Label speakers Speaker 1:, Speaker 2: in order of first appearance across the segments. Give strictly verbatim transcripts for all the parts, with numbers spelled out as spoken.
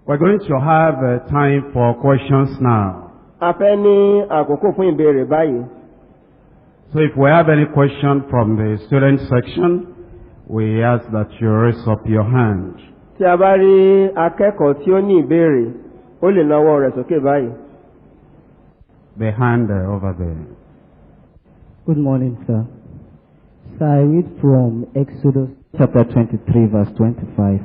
Speaker 1: We're going to have uh, time for questions now.
Speaker 2: A fẹ́ ní àkókò fún ìbéèrè báyìí.
Speaker 1: So if we have any question from the student section, we ask that you raise up your hand.
Speaker 2: Tí a bá rí akẹ́kọ̀ọ́ tí ó ní ìbéèrè, ó lè nawọ́ rẹ̀ sókè báyìí.
Speaker 1: The hand uh, over there.
Speaker 3: Good morning, sir. So I read from Exodus chapter twenty-three, verse twenty-five.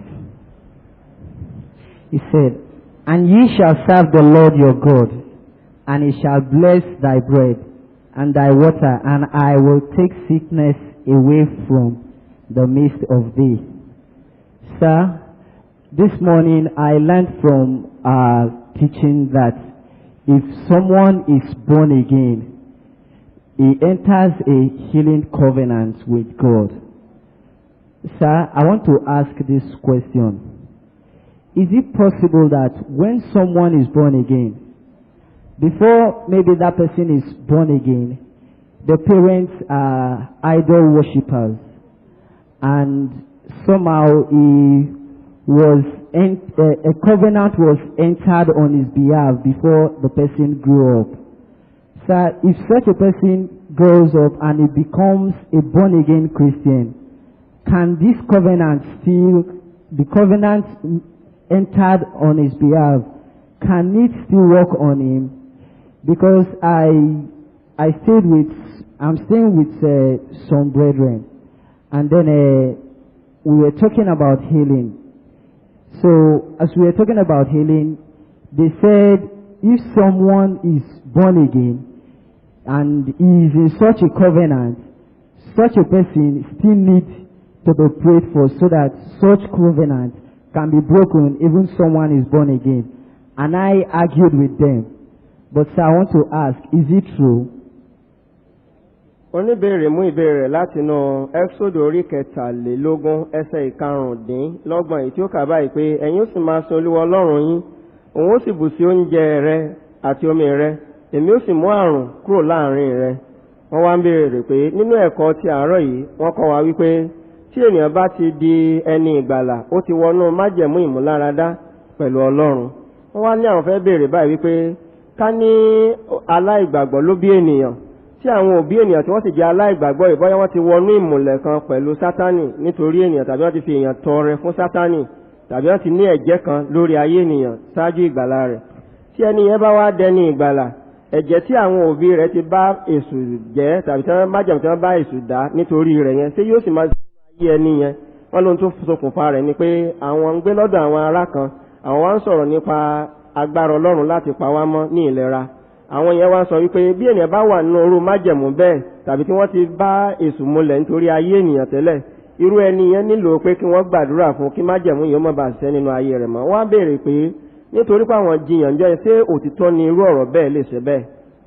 Speaker 3: He said, "And ye shall serve the Lord your God, and he shall bless thy bread and thy water, and I will take sickness away from the midst of thee." Sir, this morning I learned from our teaching that if someone is born again, he enters a healing covenant with God. Sir, I want to ask this question. Is it possible that when someone is born again, before maybe that person is born again, the parents are idol worshippers, and somehow he was ent- uh, a covenant was entered on his behalf before the person grew up? Sir, if such a person grows up and he becomes a born again Christian, can this covenant still, the covenant entered on his behalf, can it still work on him? Because I I stayed with, I'm staying with uh, some brethren, and then uh, we were talking about healing. So as we were talking about healing, they said if someone is born again and is in such a covenant, such a person still needs to be prayed for so that such covenant can be broken even someone is born again. And I argued with them. But sir, I want to ask, is it true?
Speaker 2: Oníbèrè mú ìbéèrè láti inú Ẹ́xódù orí kẹtàlélógún ẹsẹ̀ ìkarùndínlọ́gbọ̀n èyí tí ó kà báyìí pé ẹ̀yin ó sì máa sin Olúwa Ọlọ́run yín, òun ó sì bù sí oúnjẹ rẹ àti omi rẹ, èmi ó sì mú àrùn kúrò láàrin rẹ. Wọ́n wá ń béèrè pé nínú ẹ̀kọ́ ti àárọ̀ yìí wọ́n kọ́ wa wípé tí ènìyàn bá ti di ẹni ìgbàlà ó ti wọnú májẹ̀mú ìmúláradá pẹ̀lú Ọlọ́run. Wọ́n wá ní àwọn fẹ́ béèrè báyìí wípé ká ní aláìgbàgbọ́ ló bí ènìyàn, tí àwọn òbí ènìyàn tí wọ́n sì jẹ́ aláìgbàgbọ́ ìbọ́yá wọ́n ti wọnú ìmùlẹ̀ kan pẹ̀lú Sátánì nítorí ènìyàn, tàbí wọ́n ti fi èèyàn tọrẹ fún Sátánì, tàbí wọ́n ti ní ẹ̀jẹ̀ kan lórí ayé ènìyàn ṣáájú ìgbàlà rẹ̀. Tí ẹni yẹn bá wá dẹni ìgbàlà, ẹ̀jẹ̀ tí àwọn òbí rẹ̀ ti bá èṣù jẹ́ tàbí tí wọ́n májẹ̀mú tí wọ́n bá èṣù dá nítorí rẹ̀ yẹn, ṣé yóò sì máa ayé ẹni yẹn? Wọ́n lóhun tó ṣokùnfà rẹ̀ ni pé àwọn ń gbé lọ́dọ̀ àwọn ará kan, àwọn wá ń sọ̀rọ̀ nípa agbára Ọlọ́run láti pa wá mọ́ ní ìlera. Àwọn yẹn wá sọ wípé bí ènìyàn bá wà nínú orú májẹ̀mú bẹ́ẹ̀, tàbí tí wọ́n ti bá èṣù múlẹ̀ nítorí ayé ènìyàn tẹ́lẹ̀, irú ẹni yẹn nílò pé kí wọ́n gbàdúrà fún kí májẹ̀mú yìí ó má bàa ṣẹ nínú ayé rẹ̀ mọ́. Wọ́n á béèrè pé nítorí pé àwọn jiyàn jẹ́ ṣé òtítọ́ ni irú ọ̀rọ̀ bẹ́ẹ̀ lè ṣe bẹ́ẹ̀.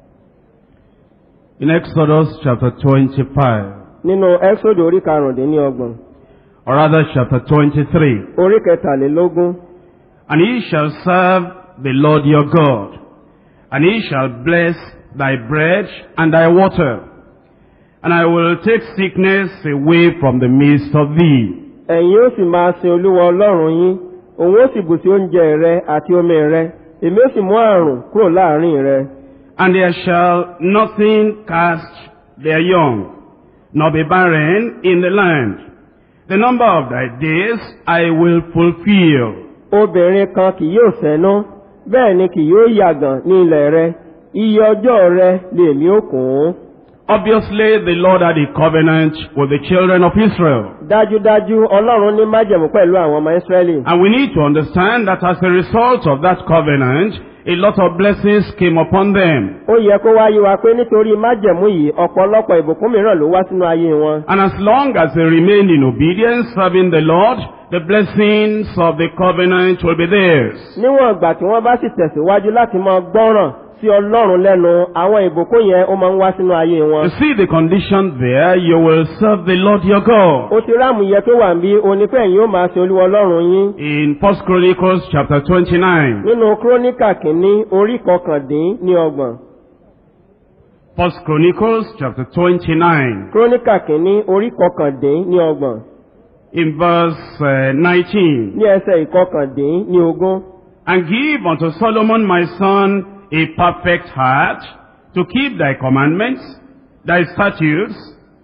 Speaker 1: In Exodus chapter twenty-five.
Speaker 2: Nínú Ẹ́xódù orí karùndínlọ́gbọ̀n.
Speaker 1: Or rather chapter twenty-three.
Speaker 2: Orí kẹtàlélógún.
Speaker 1: "And ye shall serve the Lord your God, and he shall bless thy bread and thy water, and I will take sickness away from the midst of thee."
Speaker 2: Ẹ̀yin ó sì máa sin Olúwa Ọlọ́run yín, òun ó sì bù sí oúnjẹ rẹ àti omi rẹ, èmi ó sì mú àrùn kúrò láàrin rẹ.
Speaker 1: "And there shall nothing cast their young, nor be barren in the land. The number of thy days I will fulfill."
Speaker 2: Obìnrin kan kì yóò sẹ́nú, bẹ́ẹ̀ ni kì yóò yàgàn ní ilẹ̀ rẹ, iye ọjọ́ rẹ lèmi ó kùn.
Speaker 1: Obviously, the Lord had a covenant with the children of Israel.
Speaker 2: Dájúdájú, Ọlọ́run ní májẹ̀mú pẹ̀lú àwọn ọmọ Ísírẹ́lì.
Speaker 1: And we need to understand that as a result of that covenant, a lot of blessings came upon them.
Speaker 2: Ó yẹ kó wáyé wa pé nítorí májẹ̀mú yìí, ọ̀pọ̀lọpọ̀ ìbùkún mìíràn ló wá sínú ayé wọn.
Speaker 1: And as long as they remained in obedience, serving the Lord, the blessings of the covenant will be theirs.
Speaker 2: Níwọ̀n ìgbà tí wọ́n bá sì tẹ̀síwájú láti máa gbọ́ràn sí Ọlọ́run lẹ́nu, àwọn ìbùkún yẹn ó máa ń wá sínú ayé wọn.
Speaker 1: You see the condition there, you will serve the Lord your God.
Speaker 2: Ó ti ráàmù yẹ pé wà ń bí onífẹ́ yìí ó máa sin Olúwa Ọlọ́run yín.
Speaker 1: In First Chronicles chapter twenty-nine.
Speaker 2: Nínú Kíróníkà kìíní orí kọkàndín ní ọgbọ̀n.
Speaker 1: First Chronicles chapter twenty-nine.
Speaker 2: Kíróníkà kìíní orí kọkàndín ní ọgbọ̀n.
Speaker 1: In verse uh, nineteen.
Speaker 2: Ní ẹsẹ̀ ìkọkàndín ní ogún.
Speaker 1: And give unto Solomon my son a perfect heart, to keep thy commandments, thy statutes,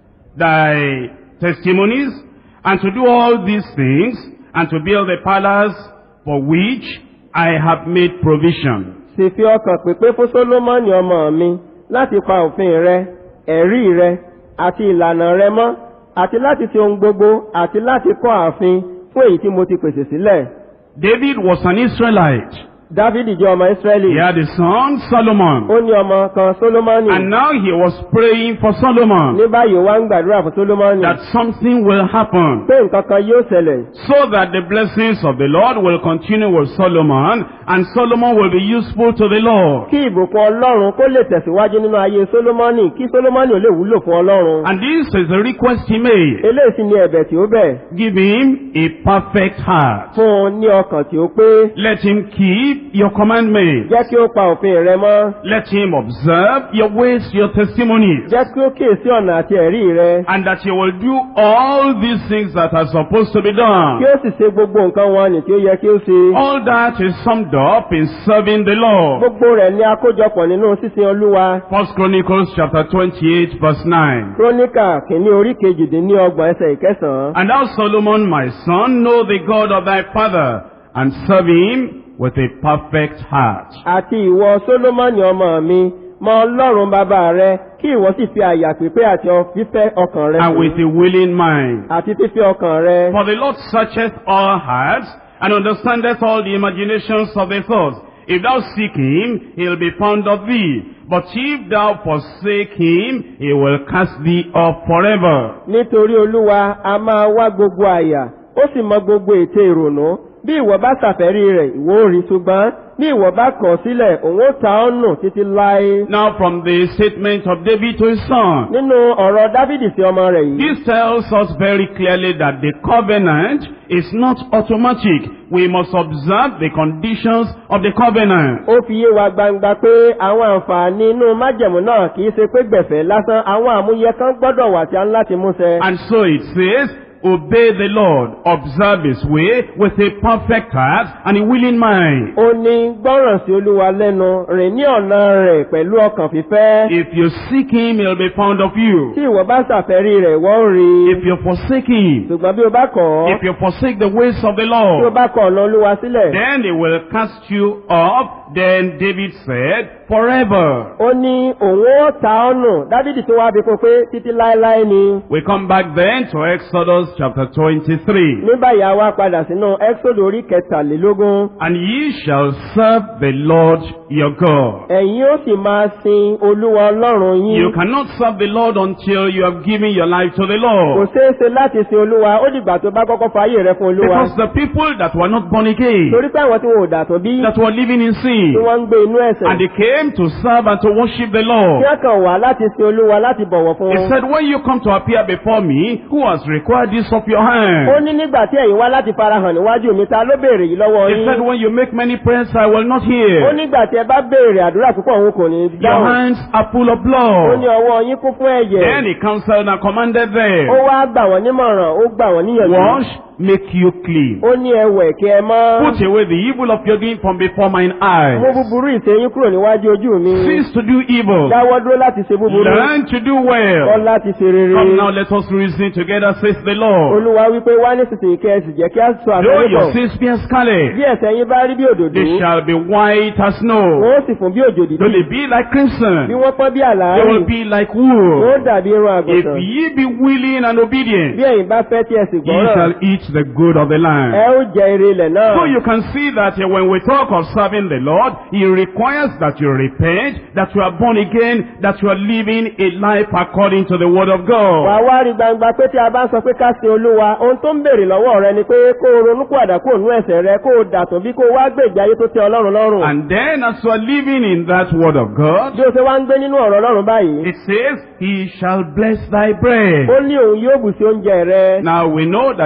Speaker 1: thy testimonies, and to do all these things, and to build a palace for which I have made provision.
Speaker 2: Sì fi ọkàn pípé fún Sólómọ́nì ọmọ mi láti pa òfin rẹ, ẹ̀rí rẹ, àti ìlànà rẹ mọ́, àti láti ṣe ohun gbogbo, àti láti kọ́ ààfin fún èyí tí mo ti pèsè sílẹ̀.
Speaker 1: David was an Israelite.
Speaker 2: Dávidi jẹ́ ọmọ Ísírẹ́lì.
Speaker 1: He had a son, Solomon.
Speaker 2: Ó ní ọmọ kan Sólómọ́nì.
Speaker 1: And now he was praying for Solomon,
Speaker 2: Ní báyìí ó wá ń gbàdúrà fún Sólómọ́nì.
Speaker 1: that something will happen,
Speaker 2: Pé nǹkan kan yóò ṣẹlẹ̀.
Speaker 1: so that the blessings of the Lord will continue with Solomon, and Solomon will be useful to the Lord.
Speaker 2: Kí ìbùkún Ọlọ́run kó lè tẹ̀síwájú nínú ayé Sólómọ́nì, kí Sólómọ́nì ò lè wúlò fún Ọlọ́run.
Speaker 1: And this is the request he made.
Speaker 2: Eléyìí sì ni ẹ̀bẹ̀ tí ó bẹ̀.
Speaker 1: Give him a perfect heart.
Speaker 2: Fún un ní ọkàn tí ó pé.
Speaker 1: Let him keep your commandments.
Speaker 2: Jẹ́ kí ó pa òfin rẹ mọ́.
Speaker 1: Let him observe your ways, your testimonies.
Speaker 2: Jẹ́ kí ó kíyèsí ọ̀nà àti ẹ̀rí rẹ.
Speaker 1: And that you will do all these things that are supposed to be done.
Speaker 2: Kí ó sì ṣe gbogbo nǹkan wọn nì tí ó yẹ kí ó ṣe.
Speaker 1: All that is summed up in serving the Lord.
Speaker 2: Gbogbo rẹ̀ ní àkójọpọ̀ nínú sísin Olúwa.
Speaker 1: First Chronicles chapter twenty-eight verse nine.
Speaker 2: Kíróníkà kìíní orí kejìdínlọ́gbọ̀n ẹsẹ̀ ìkẹsàn-án.
Speaker 1: And thou, Solomon, my son, know the God of thy father, and serve him with a perfect heart.
Speaker 2: Àti ìwọ Sólómọ́nì ọmọ mi, mọ Ọlọ́run bàbá rẹ, kí ìwọ sì fi àyà pípé àti fífẹ́ ọkàn rẹ
Speaker 1: And with a willing mind.
Speaker 2: àti fífẹ́ ọkàn rẹ.
Speaker 1: For the Lord searcheth all hearts, and understandeth all the imaginations of the thoughts. If thou seek him, he will be found of thee. But if thou forsake him, he will cast thee off forever.
Speaker 2: Nítorí Olúwa a máa wá gbogbo àyà, ó sì mọ gbogbo ète ìrònú. Bí ìwọ bá ṣàfẹ́rí rẹ̀, ìwọ ó rí, ṣùgbọ́n bí ìwọ bá kọ̀ sílẹ̀, òun ó ta ọ́ nù títí láé.
Speaker 1: Now from the statement of David to his son,
Speaker 2: Nínú ọ̀rọ̀ Dávìdì sí ọmọ rẹ̀ yìí.
Speaker 1: this tells us very clearly that the covenant is not automatic. We must observe the conditions of the covenant.
Speaker 2: Ó fi yé wa gbangba pé àwọn àǹfààní inú májẹ̀mú náà kìí ṣe pé gbẹ̀fẹ̀ lásán, àwọn àmúyẹ kan gbọ́dọ̀ wà tí a ń láti múṣẹ.
Speaker 1: And so it says, obey the Lord, observe his way with a perfect heart and a willing mind.
Speaker 2: Ó ní gbọ́ràn sí Olúwa lẹ́nu, rìn ní ọ̀nà rẹ̀ pẹ̀lú ọkàn fífẹ́.
Speaker 1: If you seek him, he'll be found of you.
Speaker 2: Tí ìwọ bá ṣàfẹ́rí rẹ̀, wọ́n rí.
Speaker 1: If you forsake him,
Speaker 2: Ṣùgbọ́n bí o bá kọ̀ ọ́,
Speaker 1: if you forsake the ways of the
Speaker 2: tí o
Speaker 1: Lord,
Speaker 2: bá kọ̀ ọ̀nà Olúwa sílẹ̀,
Speaker 1: then he will cast you off. Then David said, forever.
Speaker 2: ó ní òun ó ta ọ́ nù. Dávìdì tó wá bí kó pé títí láéláé ni.
Speaker 1: We come back then to Exodus chapter twenty-three.
Speaker 2: Ní báyìí a wá padà sínú Ẹ́xódù orí kẹtàlélógún.
Speaker 1: And ye shall serve the Lord your God.
Speaker 2: Ẹ̀yin ó sì máa sin Olúwa Ọlọ́run yín.
Speaker 1: You cannot serve the Lord until you have given your life to the
Speaker 2: Kò
Speaker 1: Lord.
Speaker 2: ṣeé ṣe láti sin Olúwa, ó dìgbà tó bá kọ́kọ́ fayé rẹ fún Olúwa.
Speaker 1: Because the people that were not born again,
Speaker 2: Torí pé àwọn tí wọn ò dàtọ̀ bí,
Speaker 1: that were living in
Speaker 2: tí
Speaker 1: sin,
Speaker 2: wọ́n ń gbé inú ẹ̀ṣẹ̀.
Speaker 1: and they came to serve and to worship the
Speaker 2: Kí
Speaker 1: Lord.
Speaker 2: á kàn wá láti sin Olúwa láti bọ̀wọ̀ fún
Speaker 1: He
Speaker 2: wọn.
Speaker 1: said, when you come to appear before me, who has required this of your
Speaker 2: Ó
Speaker 1: hand?
Speaker 2: ní nígbà tí ẹ̀yin wá láti farahàn níwájú mi, ta ló béèrè yìí lọ́wọ́
Speaker 1: He said,
Speaker 2: yín?
Speaker 1: when you make many prayers, I will not
Speaker 2: Ó
Speaker 1: hear.
Speaker 2: nígbà tí ẹ bá béèrè àdúrà púpọ̀ òun kò ní
Speaker 1: Your
Speaker 2: dáhùn.
Speaker 1: hands are full of
Speaker 2: Ó ní
Speaker 1: blood.
Speaker 2: ọwọ́ yín kún fún ẹ̀jẹ̀.
Speaker 1: Then he counseled and commanded
Speaker 2: Ó
Speaker 1: them,
Speaker 2: wá gbà wọ́n nímọ̀ràn, ó gbà wọ́n níyànjú.
Speaker 1: wash, make you clean.
Speaker 2: Ó ní ẹwẹ̀ kí ẹ mọ́.
Speaker 1: Put away the evil of your doing from before mine
Speaker 2: Mú
Speaker 1: eyes.
Speaker 2: búburú ìṣẹ́yìn kúrò níwájú ojú mi.
Speaker 1: Cease to do evil.
Speaker 2: Dáwọ́ dúró láti ṣe búburú.
Speaker 1: Learn to do
Speaker 2: Kọ́
Speaker 1: well.
Speaker 2: láti ṣe rere.
Speaker 1: Come now, let us reason together, says the Lord.
Speaker 2: Olúwa wípé wá nísinsìnyí kẹ́ ẹ sì jẹ́ kí á sọ
Speaker 1: Though your
Speaker 2: àfẹ́rẹ́bọ̀.
Speaker 1: sins be as scarlet,
Speaker 2: Bí ẹ̀ṣẹ̀ yín bá rí bí òdòdó,
Speaker 1: they shall be white as snow.
Speaker 2: wọ́n ó sì fún bí òjò dídì.
Speaker 1: Though they be like
Speaker 2: Bí
Speaker 1: crimson,
Speaker 2: wọ́n pọ́n bí
Speaker 1: they
Speaker 2: àlàárì,
Speaker 1: will be like
Speaker 2: wọ́n ó
Speaker 1: wool.
Speaker 2: dàbí irun
Speaker 1: If
Speaker 2: àgùntàn.
Speaker 1: ye be willing and
Speaker 2: Bí
Speaker 1: obedient,
Speaker 2: ẹ̀yin bá fẹ́ tí ẹ sì
Speaker 1: ye
Speaker 2: gbọ́ràn,
Speaker 1: shall eat the good of the
Speaker 2: ẹ
Speaker 1: land.
Speaker 2: ó jẹ ire ilẹ̀ náà.
Speaker 1: So you can see that uh, when we talk of serving the Lord, He requires that you repent, that you are born again, that you are living a life according to the Word of
Speaker 2: Wà
Speaker 1: God.
Speaker 2: wá rí gbangba pé tí a bá ń sọ pé ká sin Olúwa, ohun tó ń béèrè lọ́wọ́ rẹ ni pé kó o ronúpìwàdà kúrò nínú ẹ̀ṣẹ̀ rẹ, kó o dàtún bí kó o wá gbé ìgbé ayé tó tẹ́ Ọlọ́run lọ́rùn.
Speaker 1: And then as you are living in that Word of God,
Speaker 2: Bí o ṣe wá ń gbé nínú ọ̀rọ̀ Ọlọ́run báyìí,
Speaker 1: it says, He shall bless thy bread.
Speaker 2: ó ní òun yóò bù sí oúnjẹ rẹ.
Speaker 1: Now we know that there were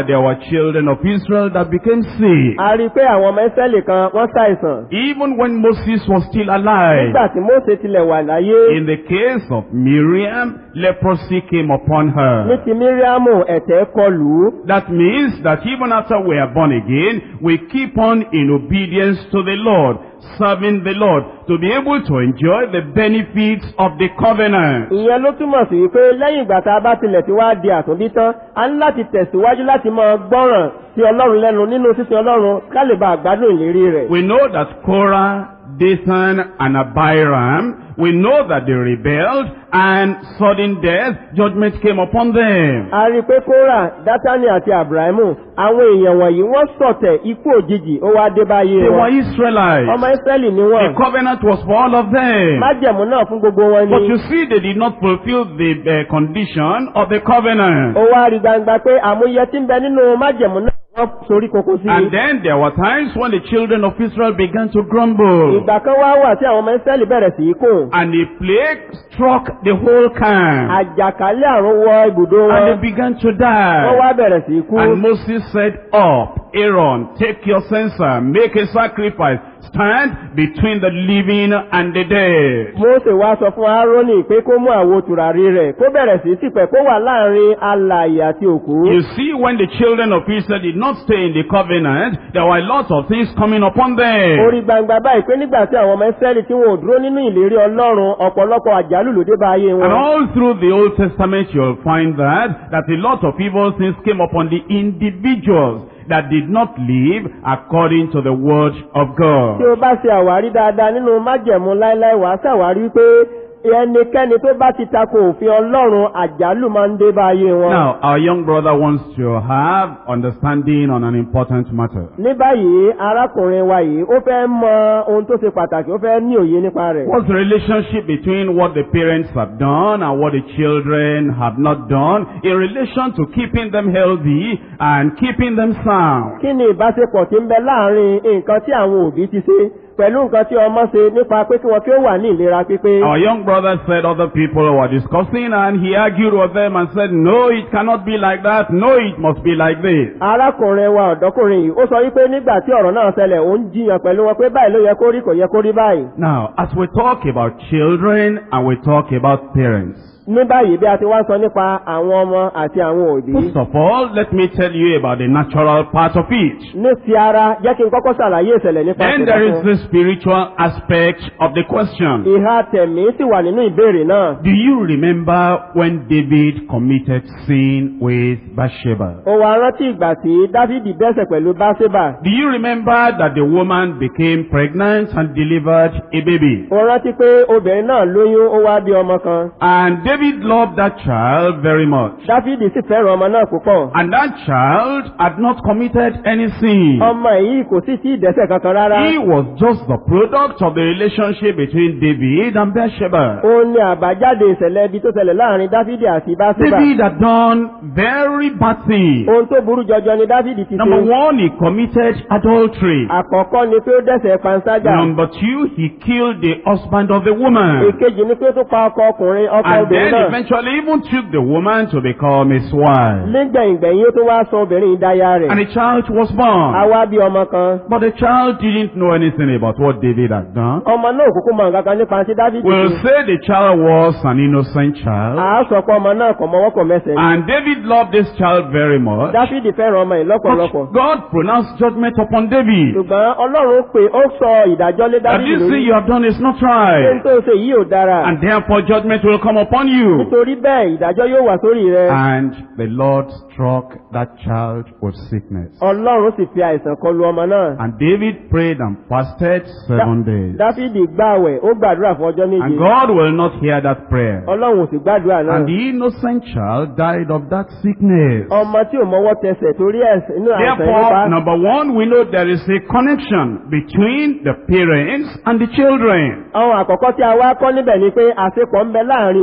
Speaker 1: children of Israel that became sick.
Speaker 2: a rí i pé àwọn ọmọ Ísírẹ́lì kan wọ́n ṣàìsàn.
Speaker 1: Even when Moses was still alive.
Speaker 2: nígbà tí Mósè tilẹ̀ wà láyé.
Speaker 1: In the case of Miriam, leprosy came upon
Speaker 2: ní
Speaker 1: her.
Speaker 2: ti Míríámù ẹ̀tẹ̀ kọlù ú.
Speaker 1: That means that even after we are born again, we keep on in obedience to the Lord, serving the Lord, to be able to enjoy the benefits of the covenant.
Speaker 2: ìyẹn ló túmọ̀ sí wípé lẹ́yìn ìgbà tá a bá tilẹ̀ ti wá di àtúnbí tán a ní láti tẹ̀síwájú láti máa gbọ́ràn sí Ọlọ́run lẹ́nu nínú sísin Ọlọ́run ká lè bá àgbádùn ìlérí rẹ̀.
Speaker 1: We know that Korah, Dathan, and Abiram, we know that they rebelled, and sudden death, judgment came upon them.
Speaker 2: a rí i pé Kórà, Dátánì àti Àbúráhámù àwọn èèyàn wọ̀nyí wọ́n ṣọ̀tẹ̀ ikú òjijì ó wá dé báyé
Speaker 1: They were
Speaker 2: wọn.
Speaker 1: Israelites.
Speaker 2: ọmọ Ísírẹ́lì ni
Speaker 1: The
Speaker 2: wọ́n.
Speaker 1: covenant was for all of them.
Speaker 2: májẹ̀mú náà fún gbogbo wọn
Speaker 1: But
Speaker 2: ni.
Speaker 1: you see, they did not fulfill the uh, condition of the covenant.
Speaker 2: ó wá rí gbangba pé àmúyẹ tí ń bẹ nínú májẹ̀mú náà wọ́n sorí kókó sí.
Speaker 1: And then there were times when the children of Israel began to grumble.
Speaker 2: ìgbà kan wá wà tí àwọn ọmọ Ísírẹ́lì bẹ̀rẹ̀ sí í kùn.
Speaker 1: And a plague struck the whole camp.
Speaker 2: àjàkálẹ̀ àrùn wọ ibùdó
Speaker 1: And
Speaker 2: wọn.
Speaker 1: they began to
Speaker 2: wọ́n
Speaker 1: die.
Speaker 2: wá bẹ̀rẹ̀ sí í kú.
Speaker 1: And Moses said, Up, Aaron, take your censer, make a sacrifice, stand between the living and the dead.
Speaker 2: Mósè wá sọ fún Árónì pé kó mú àwo tùràrí rẹ̀ kó bẹ̀rẹ̀ sí sípẹ̀ kó wà láàrin alààyè àti òkú.
Speaker 1: You see, when the children of Israel did not stay in the covenant, there were lots of things coming upon them.
Speaker 2: orí gbangba báyìí pé nígbà tí àwọn ọmọ Ísírẹ́lì tí wọn ò dúró nínú ìlérí Ọlọ́run ọ̀pọ̀lọpọ̀ àjálù ló dé bá ayé
Speaker 1: And
Speaker 2: wọn.
Speaker 1: all through the Old Testament, you'll find that, that a lot of evil things came upon the individuals that did not live according to the word of God.
Speaker 2: tí o bá ṣe àwárí dáadáa nínú májẹ̀mú láéláé wàá ṣàwárí wípé ẹnikẹ́ni tó bá ti tako òfin Ọlọ́run àjálù máa ń dé bá ayé wọn.
Speaker 1: Now, our young brother wants to have understanding on an important matter.
Speaker 2: ní báyìí arákùnrin wa yìí ó fẹ́ mọ ohun tó ṣe pàtàkì ó fẹ́ ní òye nípa rẹ̀.
Speaker 1: What's the relationship between what the parents have done and what the children have not done in relation to keeping them healthy and keeping them sound?
Speaker 2: kí ni ìbáṣepọ̀ tí ń bẹ láàrin nǹkan tí àwọn òbí ti ṣe pẹ̀lú nǹkan tí ọmọ ṣe nípa pé kí wọn kí ó wà ní ìlera pípé?
Speaker 1: Our young brother said other people were discussing and he argued with them and said, no, it cannot be like that. No, it must be like this.
Speaker 2: arákùnrin wa ọ̀dọ́kùnrin yìí ó sọ wípé nígbà tí ọ̀rọ̀ náà ṣẹlẹ̀ ó ń jiyàn pẹ̀lú wọn pé báyìí ló yẹ kó rí kò yẹ kó rí báyìí.
Speaker 1: Now, as we talk about children and we talk about parents,
Speaker 2: ní báyìí bí a ti wá sọ nípa àwọn ọmọ àti àwọn òbí.
Speaker 1: first of all, let me tell you about the natural part of it.
Speaker 2: ní ti ara jẹ́ kí n kọ́kọ́ ṣàlàyé ìṣẹ̀lẹ̀ nípa
Speaker 1: Then there is
Speaker 2: ìṣẹ̀lẹ̀
Speaker 1: the spiritual aspect of the question.
Speaker 2: ìhà tẹ̀mí sì wà nínú ìbéèrè náà.
Speaker 1: Do you remember when David committed sin with Bathsheba?
Speaker 2: ó wá rántí ìgbà tí Dáfídì dẹ́ṣẹ̀ pẹ̀lú Báṣébà.
Speaker 1: Do you remember that the woman became pregnant and delivered a baby?
Speaker 2: ó rántí pé obìnrin náà lóyún ó wá bí ọmọ kan.
Speaker 1: And David loved that child very much.
Speaker 2: Dáfídì sì fẹ́ràn ọmọ náà púpọ̀.
Speaker 1: And that child had not committed any sin.
Speaker 2: ọmọ yìí kò sì tí ì dẹ́ṣẹ̀ kankan rárá.
Speaker 1: He was just the product of the relationship between David and Bathsheba.
Speaker 2: ó ní àbájáde ìṣẹ̀lẹ̀ ibi tó ṣẹlẹ̀ láàrin Dáfídì àti Báṣébà.
Speaker 1: David had done very bad things.
Speaker 2: ohun tó burú jọjọ ni Dáfídì ti
Speaker 1: Number
Speaker 2: ṣe.
Speaker 1: one, he committed adultery.
Speaker 2: àkọ́kọ́ ni pé ó dẹ́ṣẹ̀ panṣágà.
Speaker 1: Number two, he killed the husband of the woman.
Speaker 2: èkejì ni pé ó tún pa ọkọ ọkùnrin ọkọ
Speaker 1: And
Speaker 2: obìnrin
Speaker 1: then
Speaker 2: náà.
Speaker 1: eventually even took the woman to become his wife.
Speaker 2: nígbẹ̀yìngbẹ̀yìn ó tún wá sọ obìnrin ìdáyà rẹ̀.
Speaker 1: And a child was born.
Speaker 2: àwa bí ọmọ kan.
Speaker 1: But the child didn't know anything about what David had done.
Speaker 2: ọmọ náà kúkú mọ nǹkan kan nípa tí Dáfídì
Speaker 1: We'll
Speaker 2: ṣe.
Speaker 1: say the child was an innocent child.
Speaker 2: à á sọ pé ọmọ náà kò mọwọ́ kò mẹsẹ̀.
Speaker 1: And David loved this child very much.
Speaker 2: Dáfídì fẹ́ràn ọmọ yìí lọ́pọ̀lọpọ̀.
Speaker 1: But God pronounced judgment upon David.
Speaker 2: ṣùgbọ́n Ọlọ́run pè ó sọ ìdájọ́ lé
Speaker 1: That
Speaker 2: Dáfídì
Speaker 1: this thing
Speaker 2: lórí.
Speaker 1: you have done is not
Speaker 2: ṣé n
Speaker 1: right.
Speaker 2: tó ṣe yìí ò dára.
Speaker 1: And therefore judgment will come upon you.
Speaker 2: nítorí bẹ́ẹ̀ ìdájọ́ yóò wà sórí rẹ.
Speaker 1: And the Lord struck that child with sickness.
Speaker 2: Ọlọ́run sì fi àìsàn kọlu ọmọ náà.
Speaker 1: And David prayed and fasted seven days.
Speaker 2: Dáfídì gbààwẹ̀ ó gbàdúrà fún ọjọ́ méje.
Speaker 1: And God will not hear that prayer.
Speaker 2: Ọlọ́run ò sì gbàdúrà náà.
Speaker 1: And the innocent child died of that sickness.
Speaker 2: ọmọ tí ò mọwọ́ tẹsẹ̀ torí ẹ̀sìn inú àìsàn yìí
Speaker 1: Therefore,
Speaker 2: pa.
Speaker 1: number one, we know there is a connection between the parents and the children.
Speaker 2: àwọn àkọ́kọ́ tí a wá kọ́ níbẹ̀ ni pé àṣepọ̀ ń bẹ láàrin òbí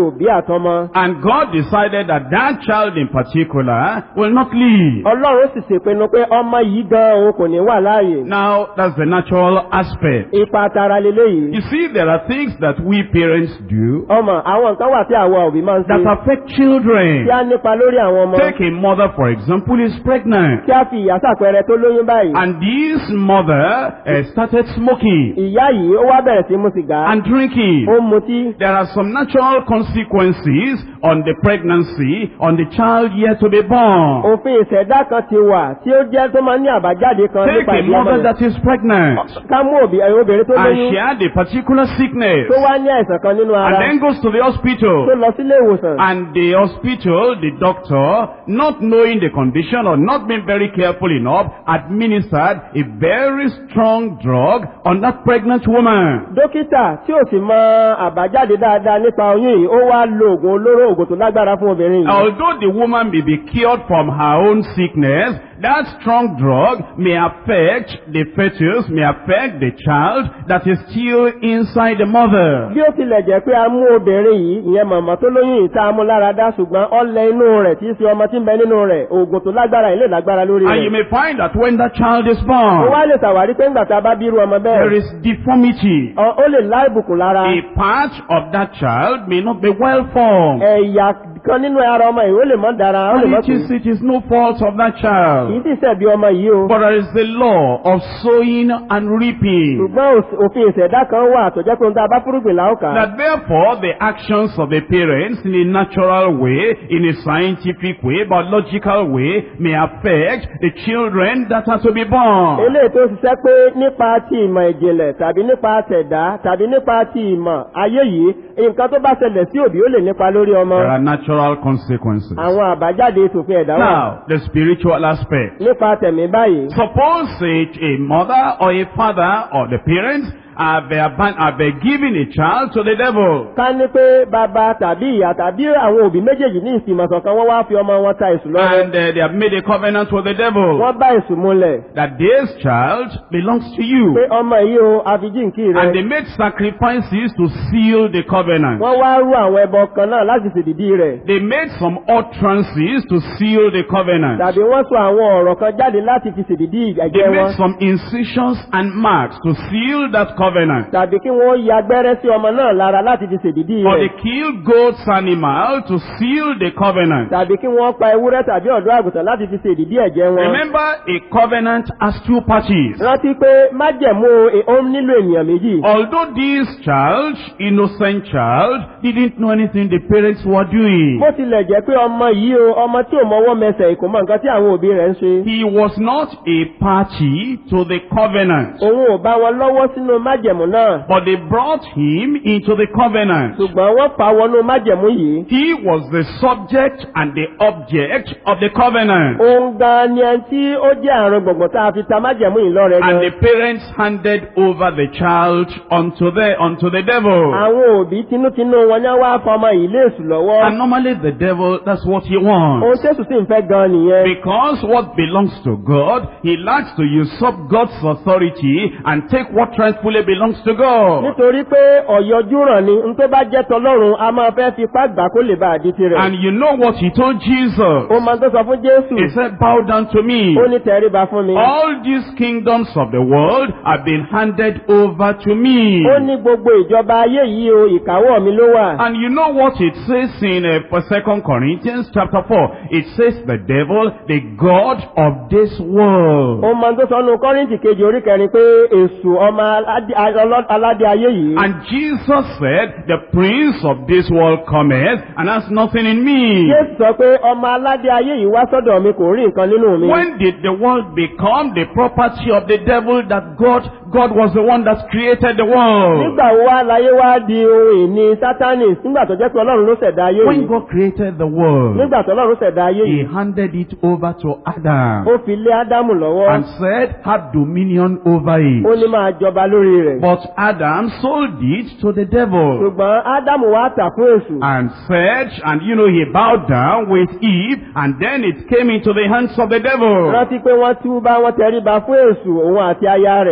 Speaker 2: àtọmọ.
Speaker 1: And God decided that that child in particular will not live.
Speaker 2: Ọlọ́run sì ṣèpinnu pé ọmọ yìí gan òun kò ní wà láàyè.
Speaker 1: Now, that's the natural aspect.
Speaker 2: Ipa tara leléyìí.
Speaker 1: You see, there are things that we parents do
Speaker 2: Ọmọ àwọn nǹkan wà tí àwọn òbí máa ń
Speaker 1: that
Speaker 2: ṣe.
Speaker 1: affect children.
Speaker 2: Kí á nípa lórí àwọn ọmọ.
Speaker 1: Take a mother, for example, is pregnant.
Speaker 2: Kí á fi ìyá ṣàpẹẹrẹ tó lóyún báyìí.
Speaker 1: And this mother uh, started smoking
Speaker 2: Ìyá yìí ó wá bẹ̀rẹ̀ sí mu sìgá.
Speaker 1: and drinking.
Speaker 2: Ó ń mutí.
Speaker 1: There are some natural consequences on the pregnancy, on the child yet to be born.
Speaker 2: Òfin ìṣẹ̀dá kan ti wà tí ó jẹ́ tó máa ń ní àbájáde kan
Speaker 1: Take
Speaker 2: nípa
Speaker 1: a
Speaker 2: ìbí ọmọ
Speaker 1: mother
Speaker 2: rẹ̀.
Speaker 1: that is pregnant
Speaker 2: Ká mú òbí ẹ̀ obìnrin tó
Speaker 1: and
Speaker 2: lóyún
Speaker 1: she had a particular sickness
Speaker 2: tó wá ní àìsàn kan nínú
Speaker 1: and
Speaker 2: ara
Speaker 1: then goes to the
Speaker 2: tó
Speaker 1: hospital.
Speaker 2: lọ sílé ìwòsàn.
Speaker 1: And the hospital, the doctor, not knowing the condition or not being very careful enough, administered a very strong drug on that pregnant woman.
Speaker 2: Dókítà tí ò sì mọ àbájáde dáadáa nípa oyún yìí ó wá lo oògùn olóró oògùn tó lágbára fún obìnrin yìí.
Speaker 1: Although the woman may be cured from her own sickness, that strong drug may affect the fetus, may affect the child that is still inside the mother.
Speaker 2: Bí ó tilẹ̀ jẹ́ pé a mú obìnrin yìí ìyẹn màmá tó lóyún yìí tá a mú lára dá ṣùgbọ́n ọlẹ̀ inú rẹ̀ tí í ṣe ọmọ tí ń bẹ nínú rẹ̀ oògùn tó lágbára yìí lè lágbára lórí
Speaker 1: And you
Speaker 2: rẹ̀.
Speaker 1: may find that when that child is
Speaker 2: Ó
Speaker 1: born,
Speaker 2: wá lè ṣàwárí pé ńgbà tá a bá bí irú ọmọ
Speaker 1: there
Speaker 2: bẹ́ẹ̀
Speaker 1: is deformity.
Speaker 2: ọ- ó lè lá ìbùkún lára.
Speaker 1: A part of that child may not be well formed.
Speaker 2: Ẹ̀yà kan nínú ara ọmọ yìí ó lè mọ́ dára ó lè
Speaker 1: And
Speaker 2: mọ́
Speaker 1: it is,
Speaker 2: kù.
Speaker 1: it is no fault of that
Speaker 2: Kì í
Speaker 1: child.
Speaker 2: sì ṣẹ̀bi ọmọ yìí o.
Speaker 1: But there is the law of sowing and reaping.
Speaker 2: Ṣùgbọ́n òs- òfin ìṣẹ̀dá kan wà tó jẹ́ pé ohun tá a bá fúrúgbìn la ó kà á.
Speaker 1: That therefore the actions of the parents in a natural way, in a scientific way, biological way, may affect the children that are to be born.
Speaker 2: Eléyìí tó ṣiṣẹ́ pé nípa ti ìmọ̀ ìjìnlẹ̀ tàbí nípa tẹ̀dá tàbí nípa ti ìmọ̀ ayé yìí nǹkan tó bá ṣẹlẹ̀ sí òbí ó lè nípa lórí ọmọ.
Speaker 1: There are natural consequences.
Speaker 2: Àwọn àbájáde tòfin ẹ̀dá wà.
Speaker 1: Now, the spiritual aspect.
Speaker 2: Nípa tẹ̀mí báyìí.
Speaker 1: Suppose a, a mother or a father or the parents have, aban- have given a child to the devil.
Speaker 2: Ká ní pé bàbá tàbí ìyá tàbí àwọn òbí méjèèjì ní ìsìnmọ̀sán kan wọ́n wá fi ọmọ wọn ta èṣù lọ́rẹ.
Speaker 1: And uh, they have made a covenant with the devil
Speaker 2: Wọ́n bá èṣù múlẹ̀
Speaker 1: that this child belongs to you.
Speaker 2: pé ọmọ yìí o àfijíǹkì
Speaker 1: And they
Speaker 2: rẹ̀.
Speaker 1: made sacrifices to seal the covenant.
Speaker 2: Wọ́n wá rú àwọn ẹbọ kan náà láti ṣèdìdí rẹ̀.
Speaker 1: They made some utterances to seal the covenant.
Speaker 2: Tàbí wọ́n sọ àwọn ọ̀rọ̀ kan jáde láti fi ṣèdìdí
Speaker 1: They
Speaker 2: ẹ̀jẹ̀
Speaker 1: made
Speaker 2: wọn.
Speaker 1: some incisions and marks to seal that covenant.
Speaker 2: Tàbí kí wọ́n ya gbẹ́rẹ́ sí ọmọ náà lára láti fi ṣèdìdí
Speaker 1: Or they
Speaker 2: rẹ̀.
Speaker 1: killed goats animal to seal the covenant.
Speaker 2: Tàbí kí wọ́n pa ewúrẹ́ tàbí ọ̀dọ́ àgùntàn láti fi ṣèdìdí ẹ̀jẹ̀ wọn.
Speaker 1: Remember, a covenant has two parties.
Speaker 2: Rántí pé májẹ̀mú e- ó nílò ènìyàn méjì.
Speaker 1: Although this child, innocent child, didn't know anything the parents were doing,
Speaker 2: Bó tilẹ̀ jẹ́ pé ọmọ yìí o ọmọ tí ò mọwọ́ mẹsẹ̀ kò mọ nǹkan tí àwọn òbí rẹ̀ ń ṣe.
Speaker 1: he was not a party to the covenant.
Speaker 2: Òun ò bá wọn lọ́wọ́ sínú májẹ̀mú náà.
Speaker 1: But they brought him into the covenant.
Speaker 2: Ṣùgbọ́n wọ́n fà á wọnú májẹ̀mú yìí.
Speaker 1: He was the subject and the object of the covenant.
Speaker 2: Òun gan ni ẹni tí ó jẹ́ àrùn gbọ̀ngbọ̀n tá a fi ta májẹ̀mú yìí lọ́rẹ
Speaker 1: And
Speaker 2: gan.
Speaker 1: the parents handed over the child unto the, unto the devil.
Speaker 2: Àwọn òbí tinútinú wọn ní wá fọmọ yìí léèṣù lọ́wọ́.
Speaker 1: And normally the devil, that's what he
Speaker 2: Ohun
Speaker 1: wants.
Speaker 2: tẹ́sù sì ń fẹ́ gan nìyẹn.
Speaker 1: Because what belongs to God, he likes to usurp God's authority and take what rightfully belongs to God.
Speaker 2: Nítorí pé ọ̀yọ́jú ràn ni n tó bá jẹ́ tọlọ́run a máa fẹ́ fipá gbà kó lè bá àdí tirẹ̀.
Speaker 1: And you know what he told Jesus?
Speaker 2: Ó máa tó sọ fún Jésù.
Speaker 1: He said, bow down to me.
Speaker 2: Ó ní tẹríba fún mi.
Speaker 1: All these kingdoms of the world have been handed over to me.
Speaker 2: Ó ní gbogbo ìjọba ayé yìí o ìkáwọ́ mi ló wà.
Speaker 1: And you know what it says in uh, Second Corinthians chapter four? It says the devil, the God of this world.
Speaker 2: Ó máa tó sọ nù Kọ́ríńtì kejì orí kẹrin pé èṣù ọmọ aládé- alọ́- aládé ayé yìí.
Speaker 1: And Jesus said, the prince of this world cometh and has nothing in me.
Speaker 2: Jésù sọ pé ọmọ aládé ayé yìí wá sọ́dọ̀ mi kò rí nǹkan nínú mi.
Speaker 1: When did the world become the property of the devil that God, God was the one that created the world?
Speaker 2: Nígbà wo wá láyé wá di ohun ìní Sátánì nígbà tó jẹ́ pé Ọlọ́run ló ṣẹ̀dá ayé
Speaker 1: When
Speaker 2: yìí.
Speaker 1: God created the world,
Speaker 2: Nígbà tó Ọlọ́run ṣẹ̀dá ayé
Speaker 1: he
Speaker 2: yìí.
Speaker 1: handed it over to Adam
Speaker 2: Ó fi lé Ádámù lọ́wọ́.
Speaker 1: and said, have dominion over
Speaker 2: Ó
Speaker 1: it.
Speaker 2: ní máa jọba lórí rẹ̀.
Speaker 1: But Adam sold it to the devil
Speaker 2: Ṣùgbọ́n Ádámù wá tà fún èṣù.
Speaker 1: and said, and you know, he bowed down with Eve, and then it came into the hands of the devil.
Speaker 2: Rántí pé wọ́n tú bá wọn tẹríba fún èṣù òun àti aya rẹ̀ ó wá do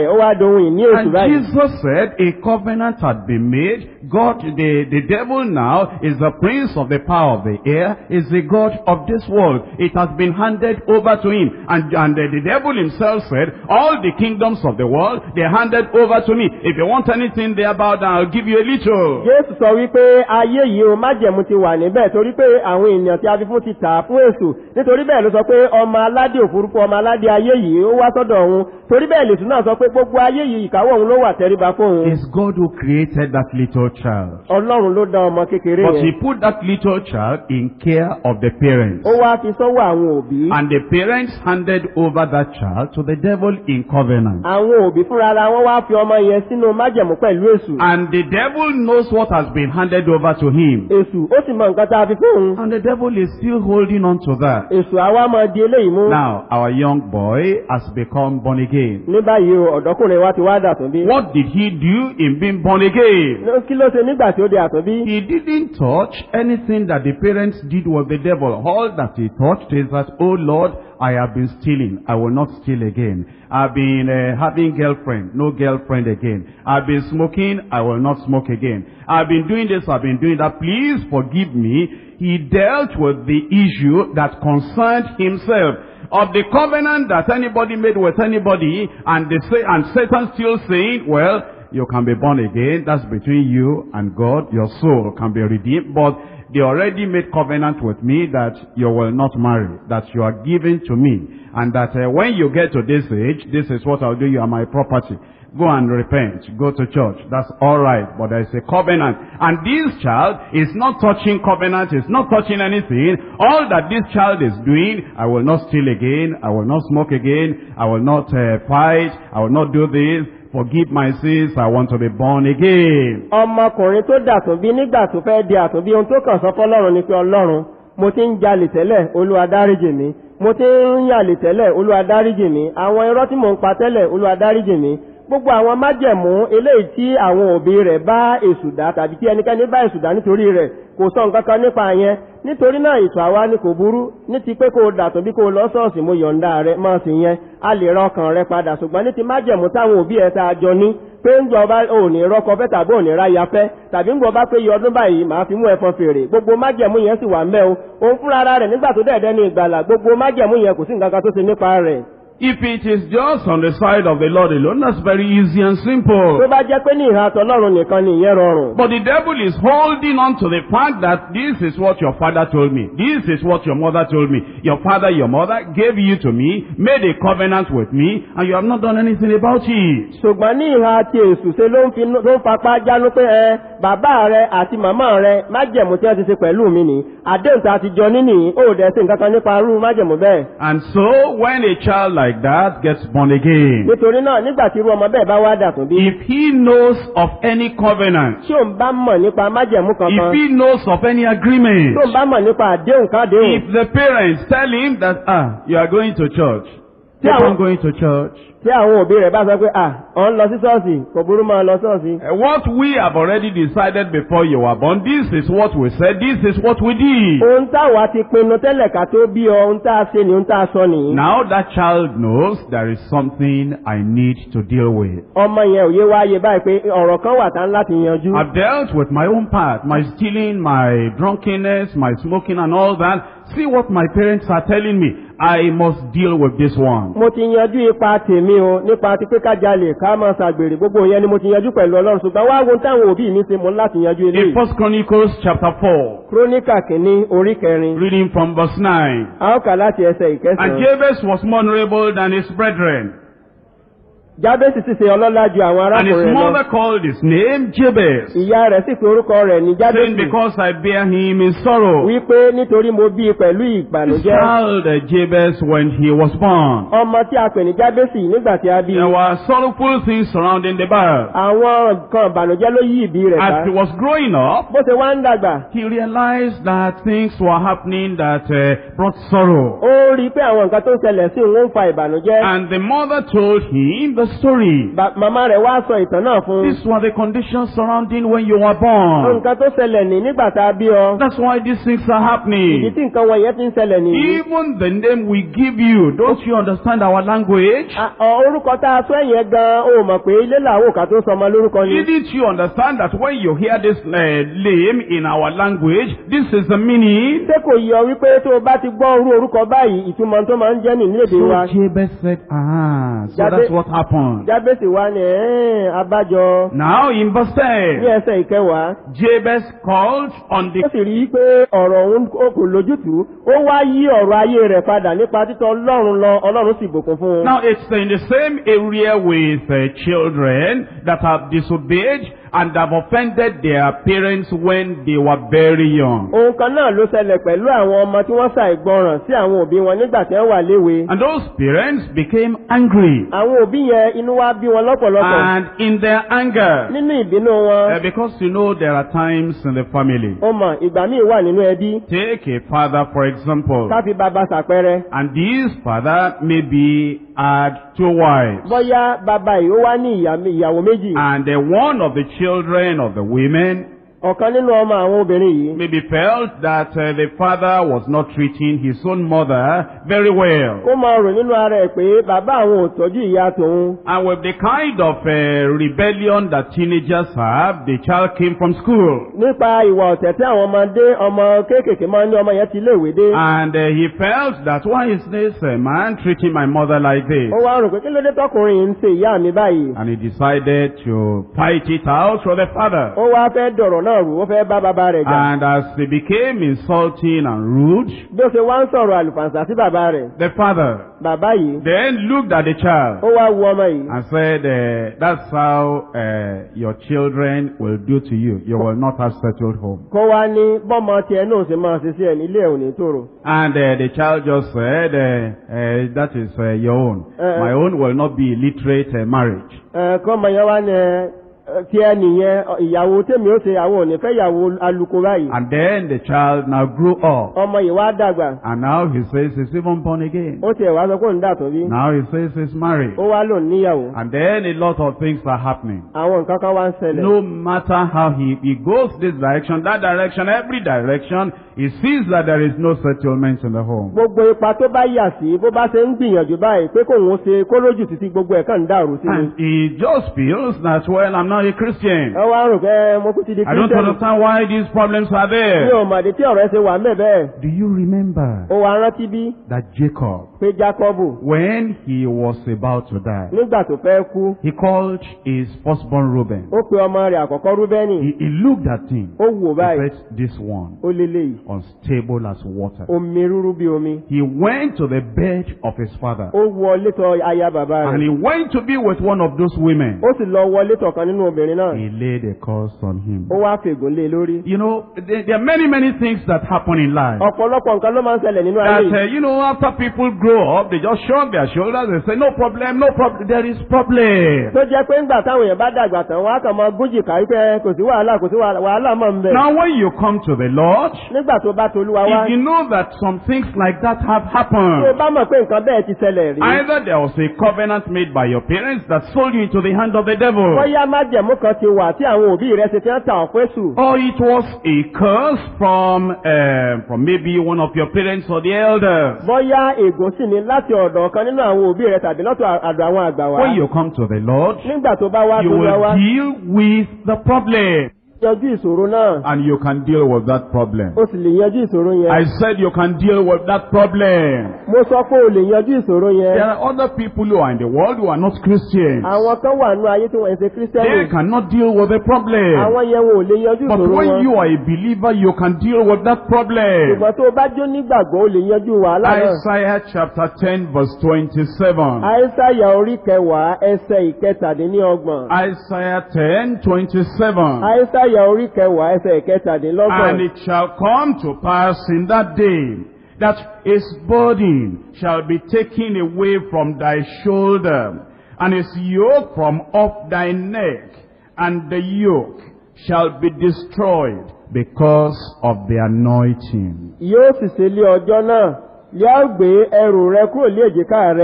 Speaker 2: ohun ìní èṣù
Speaker 1: And
Speaker 2: báyìí.
Speaker 1: Jesus said a covenant had been made. God, the, the devil now is the prince of the power of the air, is the God of this world. It has been handed over to him. And, and the, the devil himself said, all the kingdoms of the world, they're handed over to me. If you want anything there about that, I'll give you a little.
Speaker 2: Jésù sọ wípé ayé yìí o májẹ̀mú ti wà níbẹ̀ torí pé àwọn ènìyàn tí a fi fún ti tà fún èṣù. Nítorí bẹ́ẹ̀ ló sọ pé ọmọ aládé òfurufú ọmọ aládé ayé yìí ó wá sọ́dọ̀ òun. Torí bẹ́ẹ̀ lèṣù náà sọ pé gbogbo ayé yìí ìkáwọ́ òun ló wà tẹríba fún òun.
Speaker 1: It's God who created that little child.
Speaker 2: Ọlọ́run ló dá ọmọ kékeré
Speaker 1: But he
Speaker 2: yẹn.
Speaker 1: put that little child in care of the parents.
Speaker 2: Ó wá fi sọ́wọ́ àwọn òbí.
Speaker 1: And the parents handed over that child to the devil in covenant.
Speaker 2: Àwọn òbí fúnra ara wọn wá fi ọmọ yẹn sínú májẹ̀mú pẹ̀lú èṣù.
Speaker 1: And the devil knows what has been handed over to him.
Speaker 2: Èṣù ó sì mọ nǹkan tá a fi fún òun.
Speaker 1: And the devil is still holding on to that.
Speaker 2: Èṣù àwa máa di eléyìí mú.
Speaker 1: Now, our young boy has become born again.
Speaker 2: Ní báyìí o ọ̀dọ́kùnrin wa ti wá dà tún bí.
Speaker 1: What did he do in being born again?
Speaker 2: Kí ló ṣe nígbà tí ó di àtúnbí?
Speaker 1: He didn't touch anything that the parents did with the devil. All that he touched is that, oh Lord, I have been stealing. I will not steal again. I've been uh, having girlfriend. No girlfriend again. I've been smoking. I will not smoke again. I've been doing this. I've been doing that. Please forgive me. He dealt with the issue that concerned himself. Of the covenant that anybody made with anybody, and they say, and Satan still saying, well, you can be born again. That's between you and God. Your soul can be redeemed. But they already made covenant with me that you will not marry, that you are given to me, and that uh, when you get to this age, this is what I'll do. You are my property. Go and repent. Go to church. That's all right. But there is a covenant. And this child is not touching covenant. Is not touching anything. All that this child is doing, I will not steal again. I will not smoke again. I will not uh, fight. I will not do this. Forgive my sins. I want to be born again.
Speaker 2: Ọmọkùnrin tó dàtúnbí nígbà tó fẹ́ di àtúnbí ohun tó kàn sọ fọ́lọ́run ni pé Ọlọ́run mo ti ń jalè tẹ́lẹ̀ Olúwa dáríjì mi. Mo ti ń yàlè tẹ́lẹ̀ Olúwa dáríjì mi. Àwọn irọ́ tí mò ń pa tẹ́lẹ̀ Olúwa dáríjì mi. Gbogbo àwọn májẹ̀mú eléyìí tí àwọn òbí rẹ̀ bá èṣù dá tàbí tí ẹnikẹ́ni bá èṣù dá nítorí rẹ̀ kò sọ nǹkan kan nípa yẹn. Nítorí náà ètò àwa ni kò burú ní ti pé kó dàtún bí kó lọ ṣọ́ọ̀ṣì mo yọ̀ǹda rẹ̀ máa sì yẹn a lè ra ọkàn rẹ̀ padà ṣùgbọ́n ní ti májẹ̀mú táwọn òbí ẹ̀ tá a jọ ní pé ń gbọ́ bá ò ní rọ́kọ fẹ́ tàbí ò ní ráya fẹ́ tàbí ń gbọ́ bá pé iye ọdún báyìí màá fi mú ẹ̀fọn fèrè gbogbo májẹ̀mú yẹn sì wà mẹ́ o òun fúnra rẹ̀ nígbà tó dẹ̀dẹ̀ ní ìgbàlà gbogbo májẹ̀mú yẹn kò sí nǹkan kan tó ṣe nípa rẹ̀.
Speaker 1: If it is just on the side of the Lord alone, that's very easy and simple.
Speaker 2: Tó bá jẹ́ pé ní ìhà tọ́lọ́run nìkan ni ìyẹn rọrùn.
Speaker 1: But the devil is holding on to the fact that this is what your father told me. This is what your mother told me. Your father, your mother gave you to me, made a covenant with me, and you have not done anything about it.
Speaker 2: Ṣùgbọ́n ní ìhà ti èṣù ṣe ló ń fi ló ń fapá jánu pé ẹ bàbá rẹ àti màmá rẹ májẹ̀mú tí wọ́n ti ṣe pẹ̀lú mi ni. Àdéhùn tá a ti jọ níní ó dẹ̀ sí nǹkan kan nípa irú májẹ̀mú bẹ́ẹ̀.
Speaker 1: And so when a child like that gets born again,
Speaker 2: Nítorí náà nígbà tí irú ọmọ bẹ́ẹ̀ bá wá dàtún bí.
Speaker 1: if he knows of any covenant,
Speaker 2: Tí òun bá mọ̀ nípa májẹ̀mú
Speaker 1: if
Speaker 2: kankan.
Speaker 1: he knows of any agreement,
Speaker 2: Tí òun bá mọ̀ nípa àdéhùn kádéhùn.
Speaker 1: if the parents tell him that, ah, you are going to church, keep
Speaker 2: Yeah.
Speaker 1: on going to church,
Speaker 2: Tí àwọn òbí rẹ̀ bá sọ pé à ọ̀ ń lọ sí ṣọ́ọ̀ṣì kò burú máa lọ ṣọ́ọ̀ṣì.
Speaker 1: Uh, what we have already decided before you were born, this is what we said, this is what we did.
Speaker 2: Ohun táwa ti pinnu tẹ́lẹ̀ ká tó bí ọ, ohun tá a ṣe ni ohun tá a sọ nìyí.
Speaker 1: Now that child knows there is something I need to deal with.
Speaker 2: Ọmọ yẹn ò yé wáyé báyìí pé ọ̀rọ̀ kan wà tá ń láti yanjú.
Speaker 1: I've dealt with my own part, my stealing, my drunkenness, my smoking and all that. See what my parents are telling me. I must deal with this one.
Speaker 2: Mo ti yanjú ipa tèmi o nípa ti pé ká jalè ká máa ṣàgbèrè gbogbo yẹn ni mo ti yanjú pẹ̀lú Ọlọ́run ṣùgbọ́n wá wo táwọn òbí mi ṣe mo láti yanjú
Speaker 1: In
Speaker 2: eléyìí.
Speaker 1: First Chronicles chapter four,
Speaker 2: Kíróníkà kìíní orí kẹrin.
Speaker 1: reading from verse nine.
Speaker 2: A ó kà láti ẹsẹ̀
Speaker 1: And
Speaker 2: ìkẹsàn-án.
Speaker 1: Jabez was more honorable than his brethren,
Speaker 2: Jábésì sì ṣe ọlọ́lá ju àwọn
Speaker 1: and his
Speaker 2: arákùnrin lọ.
Speaker 1: mother called his name Jabez,
Speaker 2: Ìyá rẹ̀ sì pe orúkọ rẹ̀ ní
Speaker 1: saying,
Speaker 2: Jábésì.
Speaker 1: because I bear him in sorrow.
Speaker 2: Wípé nítorí mo bí i pẹ̀lú
Speaker 1: This
Speaker 2: ìbànújẹ́.
Speaker 1: child uh, Jabez, when he was born,
Speaker 2: Ọmọ tí a pè ní Jábésì nígbà tí a bí.
Speaker 1: there were sorrowful things surrounding the birth.
Speaker 2: Àwọn nǹkan ìbànújẹ́ ló yí ìbí rẹ̀ ká.
Speaker 1: As he was growing up,
Speaker 2: Bó ṣe wá ń dàgbà.
Speaker 1: he realized that things were happening that uh, brought sorrow.
Speaker 2: Ó rí i pé àwọn nǹkan tó ń ṣẹlẹ̀ sí òun ń fa ìbànújẹ́.
Speaker 1: And the mother told him the story.
Speaker 2: Ba- màmá rẹ̀ wá sọ ìtàn náà fún un.
Speaker 1: These were the conditions surrounding when you were born.
Speaker 2: Nǹkan tó ṣẹlẹ̀ ní nígbà tá a bí ọ.
Speaker 1: That's why these things are
Speaker 2: Ìdí
Speaker 1: happening.
Speaker 2: tí nǹkan wọ̀nyẹn fi ń ṣẹlẹ̀ nìyí.
Speaker 1: Even the name we give you, don't you understand our language?
Speaker 2: À- ọ- Orúkọ tá a sọ ẹ̀yẹn gan-an, o mọ̀ pé ilé làwọn òkà tó sọmọ lórúkọ ni.
Speaker 1: Didn't you understand that when you hear this uh, name in our language, this is the meaning?
Speaker 2: Ṣé kò yọ wípé tó o bá ti gbọ́ orú orúkọ báyìí, ìtumọ̀ tó máa ń jẹ́ nínú èdè wa?
Speaker 1: So Jabez said, ah, so
Speaker 2: Jabe-
Speaker 1: that's what happened.
Speaker 2: Jábèsì wa ni ẹ̀ẹ́n abájọ
Speaker 1: Now in verse
Speaker 2: ní
Speaker 1: ten,
Speaker 2: ẹsẹ̀ ìkẹwàá.
Speaker 1: Jabez called on the
Speaker 2: Ó sì rí i pé ọ̀rọ̀ òun kò kò lójútùú. Ó wá yí ọ̀rọ̀ ayé rẹ̀ padà nípa títọ́ Ọlọ́run lọ, Ọlọ́run sì bùkún fún un.
Speaker 1: Now it's in the same area with uh, children that have disobeyed and have offended their parents when they were very young.
Speaker 2: Ohun kan náà ló ṣẹlẹ̀ pẹ̀lú àwọn ọmọ tí wọ́n ṣàìgbọràn sí àwọn òbí wọn nígbà tí wọ́n wà léwe.
Speaker 1: And those parents became angry.
Speaker 2: Àwọn òbí yẹn inú wa bí wọn lọ́pọ̀lọpọ̀.
Speaker 1: And in their anger,
Speaker 2: Nínú ìbínú wọn,
Speaker 1: uh, because you know there are times in the family.
Speaker 2: ó mọ̀ ìgbà míì wà nínú ẹbí.
Speaker 1: Take a father for example.
Speaker 2: Ká fi bàbá ṣàpẹẹrẹ.
Speaker 1: And this father maybe had two wives.
Speaker 2: Bóyá bàbá yìí ó wá ní ìyá- ìyàwó méjì.
Speaker 1: And uh, one of the children of the women
Speaker 2: Ọ̀kan nínú ọmọ àwọn obìnrin yìí.
Speaker 1: maybe felt that uh, the father was not treating his own mother very well.
Speaker 2: Kó máa rò nínú ara ẹ̀ pé bàbá àwọn ò tọ́jú ìyá tòun.
Speaker 1: And with the kind of uh, rebellion that teenagers have, the child came from school.
Speaker 2: Nípa ìwà ọ̀tẹ̀ tí àwọn ọmọdé ọmọ kéékèèké máa ń ní ọmọ yẹn ti léèwé dé.
Speaker 1: And uh, he felt that why is this uh, man treating my mother like this?
Speaker 2: Ó wá rò pé kí ló dé tọkùnrin yìí ń ṣe ìyá mi báyìí.
Speaker 1: And he decided to fight it out for the father.
Speaker 2: Ó wá fẹ́ dọ̀rọ̀ náà rù, ó fẹ́ bá bàbá rẹ̀ jà.
Speaker 1: And as he became insulting and rude,
Speaker 2: Bí ó ṣe wá ń sọ̀rọ̀ àlùfàǹsà sí bàbá rẹ̀.
Speaker 1: the father
Speaker 2: Bàbá yìí,
Speaker 1: then looked at the child
Speaker 2: ó wá wu ọmọ yìí.
Speaker 1: and said, uh, that's how uh, your children will do to you. You will not have settled home.
Speaker 2: Kó wá ní bọ́mọ tiẹ̀ náà ṣe máa ṣe sí ẹ̀ nílé ẹ̀ ò ní tòrò.
Speaker 1: And uh, the child just said, uh, uh, that is uh, your own.
Speaker 2: Uh-uh.
Speaker 1: My own will not be illiterate uh, marriage.
Speaker 2: Ẹ kọ́ ọmọ yẹn wá ní ẹ tí ẹ nìyẹn ìyàwó tèmi ó ṣe àwọn ò ní fẹ́ ìyàwó aluko báyìí.
Speaker 1: And then the child now grew up.
Speaker 2: Ọmọ yìí wá dàgbà.
Speaker 1: And now he says he's even born again.
Speaker 2: Ó tiẹ̀ wá sọ pé òun dàtọ̀ bí.
Speaker 1: Now he says he's married.
Speaker 2: Ó wá lòun níyàwó.
Speaker 1: And then a lot of things are happening.
Speaker 2: Àwọn nǹkan kan wá ń ṣẹlẹ̀.
Speaker 1: No matter how he, he goes this direction, that direction, every direction, he sees that there is no settlement in the home.
Speaker 2: Gbogbo ipa tó bá yà sí bó bá ṣe ń gbìyànjú báyìí pé kóun ó ṣe kó lójú títí gbogbo ẹ̀ kàn ń dàrú sí ni.
Speaker 1: And he just feels that, well, I'm not a Christian.
Speaker 2: Ẹ wá rò pé mo kú ti di
Speaker 1: I don't
Speaker 2: Kírísítẹ́nì.
Speaker 1: understand why these problems are
Speaker 2: Mi
Speaker 1: there.
Speaker 2: ò mọ̀dé tí ọ̀rọ̀ ẹ ṣe wà ń bẹ̀ bẹ́ẹ̀.
Speaker 1: Do you remember
Speaker 2: Ó wá rántí bí
Speaker 1: that Jacob,
Speaker 2: pé Jákọ́bù
Speaker 1: when he was about to die,
Speaker 2: nígbà tó fẹ́ kú,
Speaker 1: he called his firstborn Reuben.
Speaker 2: ó pe ọmọ rẹ̀ àkọ́kọ́ Rúbẹ́nì.
Speaker 1: He, he looked at him.
Speaker 2: Ó wò
Speaker 1: He
Speaker 2: báyìí.
Speaker 1: said, this one,
Speaker 2: Ó lélẹ̀ yìí.
Speaker 1: unstable as water.
Speaker 2: Omi rúrú bí omi.
Speaker 1: He went to the bed of his father.
Speaker 2: Ó wọlé tọ̀ aya bàbá
Speaker 1: And he
Speaker 2: rẹ̀.
Speaker 1: went to be with one of those women.
Speaker 2: Ó sì lọ wọlé tọ̀ kan nínú obìnrin náà.
Speaker 1: He laid a curse on him.
Speaker 2: Ó wá fègùn lé e lórí.
Speaker 1: You know, there, there are many, many things that happen in life.
Speaker 2: Ọ̀pọ̀lọpọ̀ nǹkan ló máa ń ṣẹlẹ̀ nínú ayé
Speaker 1: That,
Speaker 2: yìí.
Speaker 1: uh, you know, after people grow up, they just shrug their shoulders and say, no problem, no problem, there is problem.
Speaker 2: Tó jẹ́ pé ńgbà táwọn èèyàn bá dàgbà tán, wọ́n á kàn máa gúnjì kárí pé kò sí wàhálà kò sí wàhálà wàhálà máa ń bẹ̀.
Speaker 1: Now, when you come to the Lord,
Speaker 2: Nígbà tó bá tolúwa wá,
Speaker 1: if you know that some things like that have
Speaker 2: tó o
Speaker 1: happened,
Speaker 2: bá mọ̀ pé nǹkan bẹ́ẹ̀ ti ṣẹlẹ̀ rí.
Speaker 1: either there was a covenant made by your parents that sold you into the hand of the devil,
Speaker 2: Bóyá májẹ̀mú kan ti wà tí àwọn òbí rẹ̀ ṣe ti ń ta ọ̀pẹ́ sù.
Speaker 1: or it was a curse from, uh, from maybe one of your parents or the elders.
Speaker 2: Bóyá ègún sì ni láti ọ̀dọ̀ kan nínú àwọn òbí rẹ̀ tàbí lọ́tọ̀ àdọ̀ àwọn àgbà wá.
Speaker 1: When you come to the Lord,
Speaker 2: Nígbà tó bá wá
Speaker 1: you
Speaker 2: tó wá
Speaker 1: will
Speaker 2: wá,
Speaker 1: deal with the problem.
Speaker 2: yanjú ìṣòro náà.
Speaker 1: And you can deal with that problem.
Speaker 2: O sì lè yanjú ìṣòro yẹn.
Speaker 1: I said you can deal with that problem.
Speaker 2: Mo sọ pé o lè yanjú ìṣòro
Speaker 1: There
Speaker 2: yẹn.
Speaker 1: are other people who are in the world who are not Christians.
Speaker 2: Àwọn kan wà nínú ayé tí wọ́n ń ṣe
Speaker 1: They
Speaker 2: Kírísítẹ́nì.
Speaker 1: cannot deal with the problem.
Speaker 2: Àwọn yẹn wọn ò lè yanjú
Speaker 1: But
Speaker 2: ìṣòro
Speaker 1: when
Speaker 2: wọn.
Speaker 1: you are a believer, you can deal with that problem.
Speaker 2: Ṣùgbọ́n tó o bá jó nígbàgbọ́, o lè yanjú wàhálà náà.
Speaker 1: Isaiah chapter ten verse twenty-seven.
Speaker 2: Àìsáyà orí kẹwàá ẹsẹ̀ ìkẹtàdínlọ́gbọ̀n.
Speaker 1: Isaiah ten twenty-seven.
Speaker 2: Àìsáyà orí kẹwàá ẹsẹ̀ ìkẹtàdínlọ́gbọ̀n.
Speaker 1: And it shall come to pass in that day that his burden shall be taken away from thy shoulder, and his yoke from off thy neck, and the yoke shall be destroyed because of the anointing.
Speaker 2: Yóò sì ṣe lé ọjọ́ náà, lé á gbé ẹrù rẹ kúrò lé èjìká rẹ,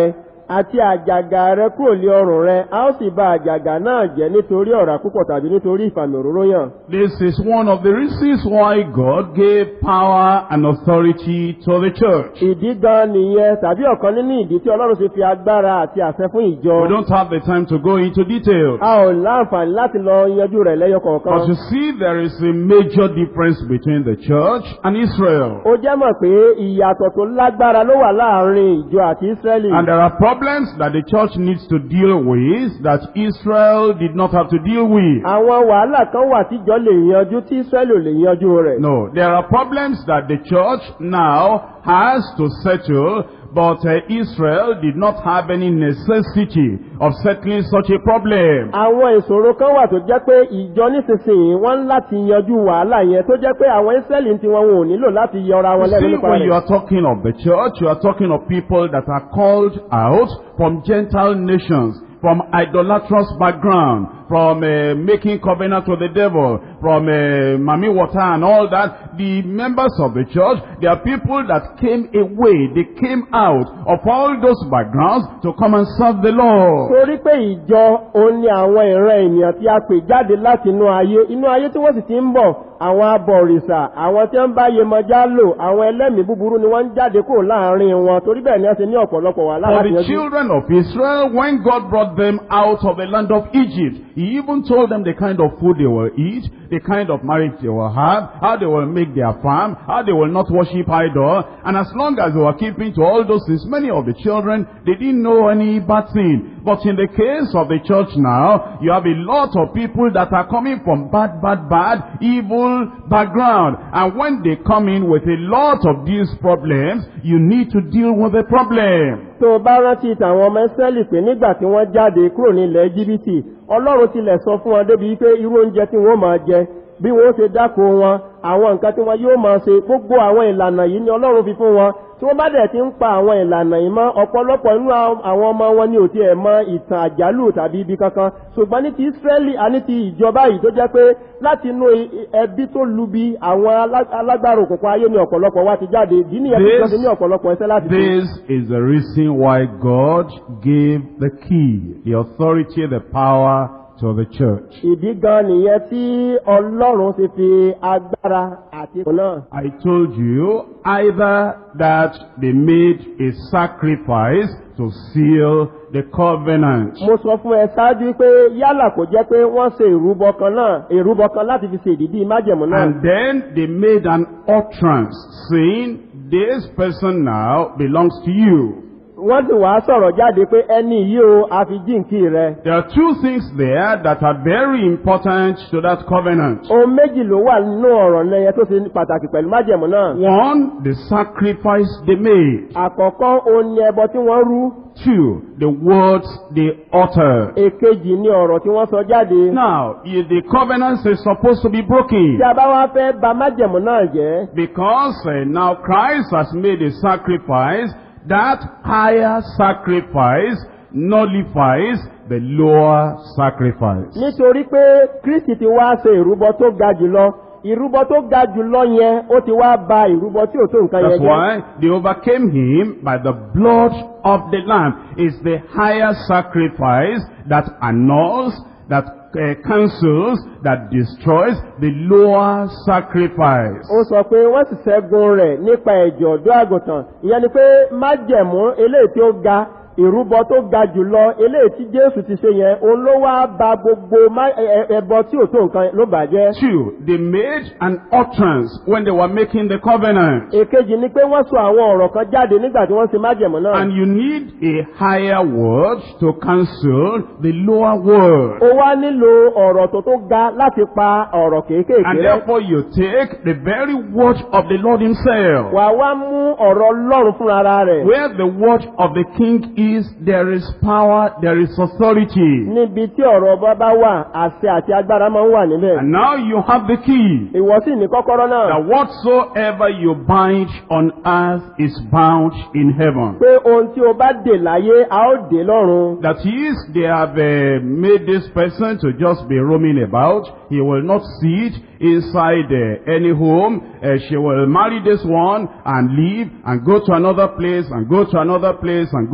Speaker 2: àti àjàgà rẹ kúrò lé ọrùn rẹ, a ó sì bà àjàgà náà jẹ́ nítorí ọ̀rá púpọ̀ tàbí nítorí ìfàmì òróró yàn.
Speaker 1: This is one of the reasons why God gave power and authority to the church.
Speaker 2: Ìdí gan nìyẹn tàbí ọ̀kan nínú ìdí tí Ọlọ́run ṣe fi agbára àti àṣẹ fún ìjọ.
Speaker 1: We don't have the time to go into details.
Speaker 2: A ò láǹfààní láti lọ yanjú rẹ̀ lẹ́yọ kọ̀ọ̀kan.
Speaker 1: But you see, there is a major difference between the church and Israel.
Speaker 2: Ó jẹ́ mọ̀ pé ìyàtọ̀ tó lágbára ló wà láàrin ìjọ àti Ísírẹ́lì.
Speaker 1: And there are problems that the church needs to deal with that Israel did not have to deal with.
Speaker 2: Àwọn wàhálà kan wà tíjọ lè yanjú tí Ísírẹ́lì ò lè yanjú rẹ̀.
Speaker 1: No, there are problems that the church now has to settle, but uh, Israel did not have any necessity of settling such a problem.
Speaker 2: Àwọn ìṣòro kan wà tó jẹ́ pé ìjọ nísinsìnyí wọ́n ń láti yanjú wàhálà yẹn tó jẹ́ pé àwọn Ísírẹ́lì tí wọn ò nílò láti yọra wọn lẹ́nu
Speaker 1: See,
Speaker 2: nípa
Speaker 1: when you
Speaker 2: rẹ̀.
Speaker 1: are talking of the church, you are talking of people that are called out from Gentile nations, from idolatrous background, from uh, making covenant with the devil, from uh, mami water and all that. The members of the church, they are people that came away, they came out of all those backgrounds to come and serve the Lord.
Speaker 2: Torí pé ìjọ òun ni àwọn ìran ènìyàn tí a pè jáde láti inú ayé, inú ayé tí wọ́n sì ti ń bọ̀, àwọn abọ̀rìṣà, àwọn tí wọ́n bá Yemọja lò, àwọn ẹlẹ́mìí búburú ni wọ́n ń jáde kúrò láàrin wọn, torí bẹ́ẹ̀ ni a ṣe ní ọ̀pọ̀lọpọ̀ wà
Speaker 1: For
Speaker 2: láti
Speaker 1: the
Speaker 2: yanjú.
Speaker 1: children of Israel, when God brought them out of the land of Egypt, He even told them the kind of food they will eat, the kind of marriage they will have, how they will make their farm, how they will not worship idol. And as long as they were keeping to all those things, many of the children, they didn't know any bad thing. But in the case of the church now, you have a lot of people that are coming from bad, bad, bad, evil background. And when they come in with a lot of these problems, you need to deal with the problem.
Speaker 2: Tó bá rántí tàwọn ọmọ Ísírẹ́lì pé nígbà tí wọ́n jáde kúrò ní ilẹ̀ Íjíbítì, Ọlọ́run tilẹ̀ sọ fún wọn débi pé irú oúnjẹ tí wọ́n máa jẹ, bí wọ́n ṣe dáko wọn, àwọn nǹkan tí wọ́n yóò máa ṣe, gbogbo àwọn ìlànà yìí ni Ọlọ́run fi fún wọn. Tí wọ́n bá dẹ̀ ti ń pa àwọn ìlànà yìí mọ́, ọ̀pọ̀lọpọ̀ nínú àwọn ọmọ wọn ni ò tiẹ̀ mọ ìtàn àjálù tàbí ibi kankan. Ṣùgbọ́n ní ti Ísírẹ́lì àní ti ìjọba yìí tó jẹ́ pé láti inú ẹbí tó lubi àwọn alágbára òkùnkùn ayé ni ọ̀pọ̀lọpọ̀ wa ti jáde. Ìdí nìyẹn tí wọ́n ti ní ọ̀pọ̀lọpọ̀ ẹsẹ̀ láti ṣe.
Speaker 1: This is the reason why God gave the key, the authority, the power to the church.
Speaker 2: Ìdí gan nìyẹn tí Ọlọ́run ti fi agbára àti ìpò náà.
Speaker 1: I told you either that they made a sacrifice to seal the covenant.
Speaker 2: Mo sọ fún ẹ ṣáájú pé yálà kò jẹ́ pé wọ́n ṣe ìrúbọ kan náà, ìrúbọ kan láti fi ṣe ìdìdí májẹ̀mú náà.
Speaker 1: And then they made an utterance saying, this person now belongs to you.
Speaker 2: Wọ́n sì wá sọ̀rọ̀ jáde pé ẹni yìí o a fi jíǹkí rẹ̀.
Speaker 1: There are two things there that are very important to that covenant.
Speaker 2: Ohun méjì ló wà nínú ọ̀rọ̀ lẹ́yẹ tó ṣe pàtàkì pẹ̀lú májẹ̀mú náà.
Speaker 1: One, the sacrifice they made.
Speaker 2: Àkọ́kọ́ òun ni ẹbọ tí wọ́n rú.
Speaker 1: Two, the words they uttered.
Speaker 2: Èkejì ni ọ̀rọ̀ tí wọ́n sọ jáde.
Speaker 1: Now, if the covenant is supposed to be broken.
Speaker 2: Tí a bá wá fẹ́ bà májẹ̀mú náà jẹ́.
Speaker 1: Because uh, now Christ has made a sacrifice. That higher sacrifice nullifies the lower sacrifice.
Speaker 2: Nítorí pé Kristi ti wá ṣe ìrúbọ tó ga jùlọ, ìrúbọ tó ga jùlọ yẹn ó ti wá bà ìrúbọ tí ò tó nǹkan yẹn jẹ́.
Speaker 1: That's why they overcame him by the blood of the Lamb. It's the higher sacrifice that annuls, that uh, cancels, that destroys the lower sacrifice.
Speaker 2: Ó sọ pé wọ́n sì ṣẹ́gun rẹ̀ nípa ẹ̀jẹ̀ ọ̀dọ́ àgùntàn. Ìyẹn ni pé májẹ̀mú eléyìí tí ó ga, ìrúbọ tó ga jùlọ eléyìí tí Jésù ti ṣe yẹn, òun ló wá bà gbogbo ẹbọ tí ò tó nǹkan ló bàjẹ́.
Speaker 1: Two, they made an utterance when they were making the covenant.
Speaker 2: Èkejì ni pé wọ́n sọ àwọn ọ̀rọ̀ kan jáde nígbà tí wọ́n ṣe májẹ̀mú náà.
Speaker 1: And you need a higher word to cancel the lower word.
Speaker 2: Ó wá nílò ọ̀rọ̀ tó tó ga láti pa ọ̀rọ̀ kéékèèké rẹ̀.
Speaker 1: And therefore you take the very word of the Lord himself.
Speaker 2: Wà wá mú ọ̀rọ̀ Ọlọ́run fúnra rẹ̀.
Speaker 1: Where the word of the king is, there is power, there is authority.
Speaker 2: Níbi tí ọ̀rọ̀ ọba bá wà, àṣẹ àti agbára máa ń wà níbẹ̀.
Speaker 1: And now you have the key.
Speaker 2: Ìwọ sì ní kọ́kọ́rọ́ náà.
Speaker 1: That whatsoever you bind on earth is bound in heaven.
Speaker 2: Pé ohun tí o bá dè láyé, a ó dè lọ́run.
Speaker 1: That is, they have uh, made this person to just be roaming about. He will not sit inside uh, any home. Uh, she will marry this one and leave and go to another place and go to another place and go to another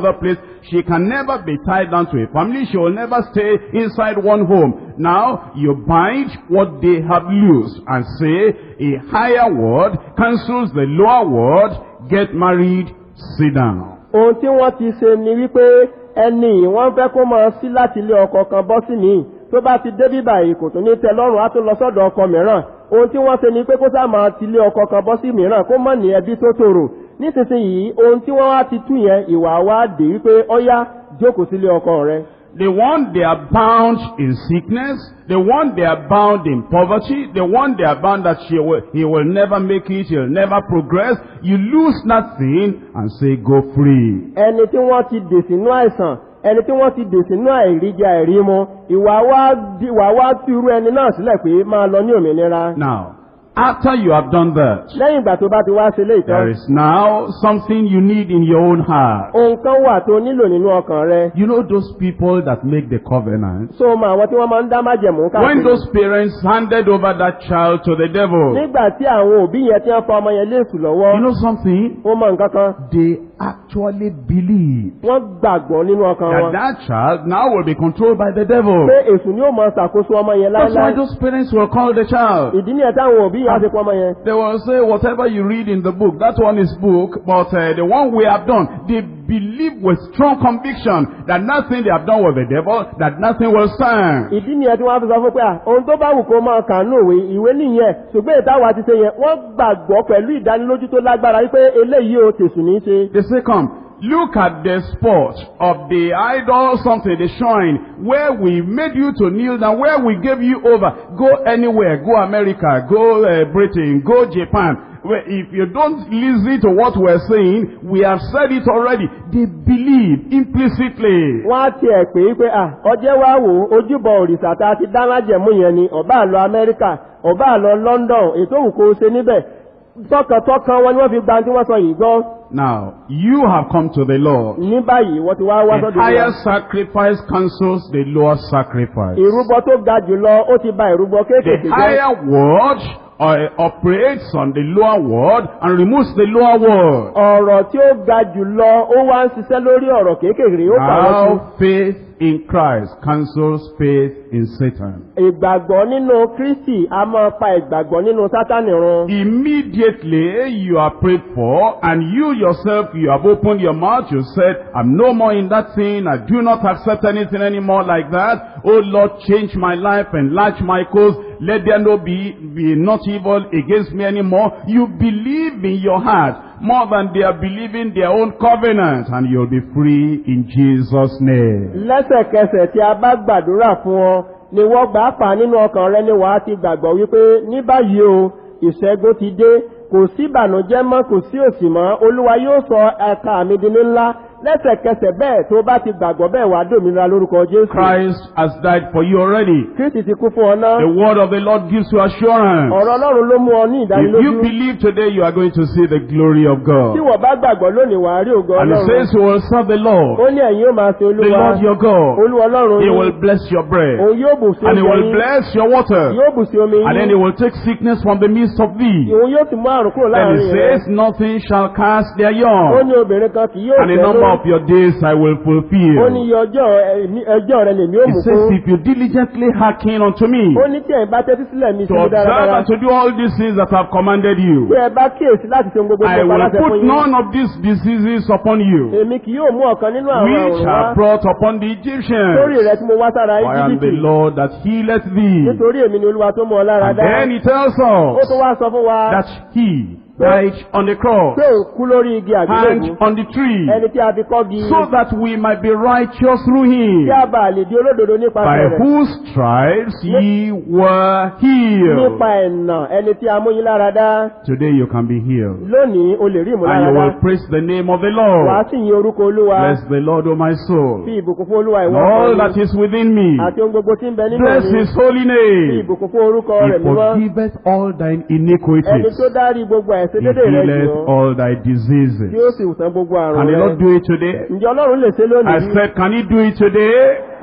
Speaker 1: other place. She can never be tied down to a family. She will never stay inside one home. Now, you bind what they have loosed and say, a higher word cancels the lower word. Get married, sit down.
Speaker 2: Ohun tí wọ́n ti ṣe ni wípé ẹni wọ́n fẹ́ kó máa sí láti ilé ọkọ kan bọ́ sí mi. Tó bá ti dé bíbà yìí kò tún ní tẹ́ lọ́rùn á tún lọ sọ́dọ̀ ọkọ mìíràn. Ohun tí wọ́n ṣe ni pé kó sá máa ti ilé ọkọ kan bọ́ sí mìíràn kó mọ̀ ní ẹbí tó tòrò. Nísinsìnyí ohun tí wọ́n wá ti tú yẹn ìwà wa dé wípé ọ̀yá jókòó sílé ọkọ rẹ.
Speaker 1: The one they are bound in sickness, the one they are bound in poverty, the one they are bound that she will, he will never make it, he'll never progress. You lose nothing and say, go free.
Speaker 2: Ẹni tí wọ́n ti dè sínú àìsàn, ẹni tí wọ́n ti dè sínú àìríjẹ àìrímu, ìwà wa tú irú ẹni náà sílẹ̀ pé máa lọ ní òmìnira.
Speaker 1: Now, after you have done that,
Speaker 2: lẹ́yìn ìgbà tó bá ti wá ṣe léyìí tán,
Speaker 1: there is now something you need in your own heart.
Speaker 2: ohun kan wà tó nílò nínú ọkàn rẹ.
Speaker 1: You know those people that make the covenant?
Speaker 2: So mọ àwọn tí wọ́n máa ń dá májẹ̀mú káàkiri.
Speaker 1: When those parents handed over that child to the devil,
Speaker 2: nígbà tí àwọn òbí yẹn tí wọ́n fa ọmọ yẹn léèsù lọ́wọ́,
Speaker 1: you know something?
Speaker 2: wọ́n mọ nǹkan kan.
Speaker 1: They actually believe
Speaker 2: Wọ́n gbàgbọ́ nínú ọkàn
Speaker 1: that
Speaker 2: wọn.
Speaker 1: that child now will be controlled by the devil.
Speaker 2: pé èṣù ni ó máa ṣàkóso ọmọ yẹn
Speaker 1: That's why
Speaker 2: láéláé.
Speaker 1: those parents will call the child.
Speaker 2: ìdí nìyẹn táwọn òbí yẹn á ti pọ ọmọ yẹn.
Speaker 1: They will say, whatever you read in the book, that one is book, but uh, the one we have done, they believe with strong conviction that nothing they have done with the devil, that nothing will stand.
Speaker 2: ìdí nìyẹn tí wọ́n á fi sọ fún pé à ohun tó bá wù kó máa kà nù ìwé ìwé nìyẹn ṣùgbọ́n ìtawà ti ṣe yẹn wọ́n gbàgbọ́ pẹ̀lú ìdánilójú tó lágbára wípé eléyìí ò tèṣù ní í ṣe.
Speaker 1: They say, come, look at the spot of the idol, something, the shrine, where we made you to kneel down, where we gave you over. Go anywhere, go America, go uh, Britain, go Japan. Well, if you don't listen to what we're saying, we have said it already. They believe implicitly.
Speaker 2: wọ́n á tiẹ̀ pé pé à ọjẹ́ wá wò ojúbọ òrìṣà tá a ti dá májẹ̀mú yẹn ni ọ̀bá àlọ́ Amẹ́ríkà ọ̀bá àlọ́ London ètò òwò kò ṣe níbẹ̀ tọkàntọkàn wọn ni wọ́n fi gba tí wọ́n sọ yìí gbọ́.
Speaker 1: Now, you have come to the Lord.
Speaker 2: ní báyìí wọ́n ti wá wá
Speaker 1: The
Speaker 2: sọ́dọ̀
Speaker 1: higher
Speaker 2: wọn.
Speaker 1: sacrifice cancels the lower sacrifice.
Speaker 2: ìrúbọ tó ga jùlọ ó ti ba ìrúbọ
Speaker 1: The
Speaker 2: kéékèèké jẹ́.
Speaker 1: higher word uh, operates on the lower word and removes the lower word.
Speaker 2: ọ̀rọ̀ tí ó ga jùlọ ó wá ń ṣiṣẹ́ lórí ọ̀rọ̀ kéékèèké ó pàrọ̀ sí.
Speaker 1: Now faith in Christ cancels faith in Satan.
Speaker 2: ìgbàgbọ́ nínú Kristi a máa pa ìgbàgbọ́ nínú Sátánì run.
Speaker 1: Immediately you are prayed for and you yourself, you have opened your mouth, you said, I'm no more in that thing, I do not accept anything anymore like that. Oh Lord, change my life, enlarge my cause, let there no be, be not evil against me anymore. You believe in your heart more than they are believing their own covenant, and you'll be free in Jesus' name.
Speaker 2: lẹ́sẹ̀kẹsẹ̀ tí a bá gbàdúrà fún ọ ni wọ́n gbà pa nínú ọkàn rẹ ni wàá ti gbàgbọ́ wípé ní báyìí o ìṣẹ́gun ti dé kò sí ìbànújẹ́ mọ́ kò sí òṣì mọ́ Olúwa yóò sọ ẹ̀ka mi di ní ńlá lẹ́sẹ̀kẹsẹ̀ bẹ́ẹ̀ tó bá ti gbàgbọ́ bẹ́ẹ̀ wàá dòmìnira lórúkọ Jésù.
Speaker 1: Christ has died for you already.
Speaker 2: Kristi ti kú fún ọ náà.
Speaker 1: The word of the Lord gives you assurance.
Speaker 2: ọ̀rọ̀ Ọlọ́run ló mú ọ ní
Speaker 1: If you
Speaker 2: ìdánilójú.
Speaker 1: believe today, you are going to see the glory of
Speaker 2: tí
Speaker 1: God.
Speaker 2: wọ́n bá gbàgbọ́ lónìí wàá rí ògo
Speaker 1: And it
Speaker 2: Ọlọ́run.
Speaker 1: says you will serve the Lord,
Speaker 2: ó ní ẹ̀yin ó máa ṣe
Speaker 1: the
Speaker 2: Olúwa.
Speaker 1: Lord your God.
Speaker 2: Olúwa Ọlọ́run
Speaker 1: He
Speaker 2: yín.
Speaker 1: will bless your bread,
Speaker 2: òun yóò bù sí
Speaker 1: and he
Speaker 2: omi
Speaker 1: will
Speaker 2: yín.
Speaker 1: bless your water,
Speaker 2: yóò bù sí omi
Speaker 1: and then he
Speaker 2: yín.
Speaker 1: will take sickness from the midst of thee.
Speaker 2: òun yóò sì mú àrùn kúrò
Speaker 1: Then
Speaker 2: láàrin
Speaker 1: it
Speaker 2: rẹ.
Speaker 1: says, nothing shall cast their
Speaker 2: ó
Speaker 1: young,
Speaker 2: ní obìnrin kan kì yóò
Speaker 1: and the
Speaker 2: tẹ̀lé.
Speaker 1: number of your days I will
Speaker 2: ó ní
Speaker 1: fulfill.
Speaker 2: iye ọjọ́ ẹ̀mí- ẹjọ́ rẹ lèmi ó
Speaker 1: It
Speaker 2: mú
Speaker 1: says,
Speaker 2: fún.
Speaker 1: if you diligently hearken unto me,
Speaker 2: ó ní tí ẹ̀ bá tẹ́tí sílẹ̀ mi
Speaker 1: to
Speaker 2: sí mi
Speaker 1: observe
Speaker 2: dáradára.
Speaker 1: and to do all these things that I have commanded you,
Speaker 2: tí ẹ bá kíyèsí láti ṣe ohun gbogbo
Speaker 1: I
Speaker 2: tó pa
Speaker 1: will
Speaker 2: láṣẹ fún
Speaker 1: put
Speaker 2: yín.
Speaker 1: none of these diseases upon you,
Speaker 2: èmi kì yóò mú ọ̀kan nínú àwọn
Speaker 1: which
Speaker 2: àrùn
Speaker 1: are
Speaker 2: wá
Speaker 1: brought upon the
Speaker 2: lórí
Speaker 1: Egyptians.
Speaker 2: rẹ tí mo wá sára
Speaker 1: For I am the
Speaker 2: Íjíbítì.
Speaker 1: Lord that healeth thee.
Speaker 2: nítorí èmi ni Olúwa tó mú ọ lára
Speaker 1: And
Speaker 2: dá.
Speaker 1: then he tells
Speaker 2: ó
Speaker 1: us
Speaker 2: tún wá sọ fún wa
Speaker 1: that he died on the cross,
Speaker 2: pé òun kú lórí igi
Speaker 1: hanged
Speaker 2: àgbélébùú.
Speaker 1: on the tree,
Speaker 2: ẹni tí a fi kọ́gi.
Speaker 1: so that we might be righteous through him,
Speaker 2: kí a bá lè di olódodo nípasẹ̀
Speaker 1: by
Speaker 2: rẹ̀.
Speaker 1: whose stripes ye were healed.
Speaker 2: nípa ẹ̀nà ẹni tí a mú yín lára dá.
Speaker 1: Today you can be healed,
Speaker 2: lónìí o lè rí
Speaker 1: and you
Speaker 2: ìmúláradá.
Speaker 1: will praise the name of the
Speaker 2: wàá
Speaker 1: Lord.
Speaker 2: sì yin orúkọ Olúwa.
Speaker 1: Bless the Lord, O my soul,
Speaker 2: fi ìbùkún fún Olúwa
Speaker 1: and
Speaker 2: ìwọ
Speaker 1: all
Speaker 2: ọkàn
Speaker 1: that
Speaker 2: mi.
Speaker 1: is within me.
Speaker 2: àti ohun gbogbo tí ń bẹ nínú
Speaker 1: Bless
Speaker 2: mi.
Speaker 1: his holy
Speaker 2: fi
Speaker 1: name.
Speaker 2: ìbùkún fún orúkọ
Speaker 1: He
Speaker 2: rẹ̀ mímọ́.
Speaker 1: forgiveth all thine
Speaker 2: ẹni
Speaker 1: iniquities.
Speaker 2: tó dárí gbogbo
Speaker 1: He
Speaker 2: àìṣedéédé rẹ̀
Speaker 1: healeth
Speaker 2: jù ọ́.
Speaker 1: all thy diseases.
Speaker 2: tí ó sì wùsàn gbogbo àrùn
Speaker 1: Can the
Speaker 2: rẹ̀.
Speaker 1: Lord do it today?
Speaker 2: ǹjẹ́ Ọlọ́run lè ṣe
Speaker 1: I
Speaker 2: lónìí?
Speaker 1: said, can he do it today?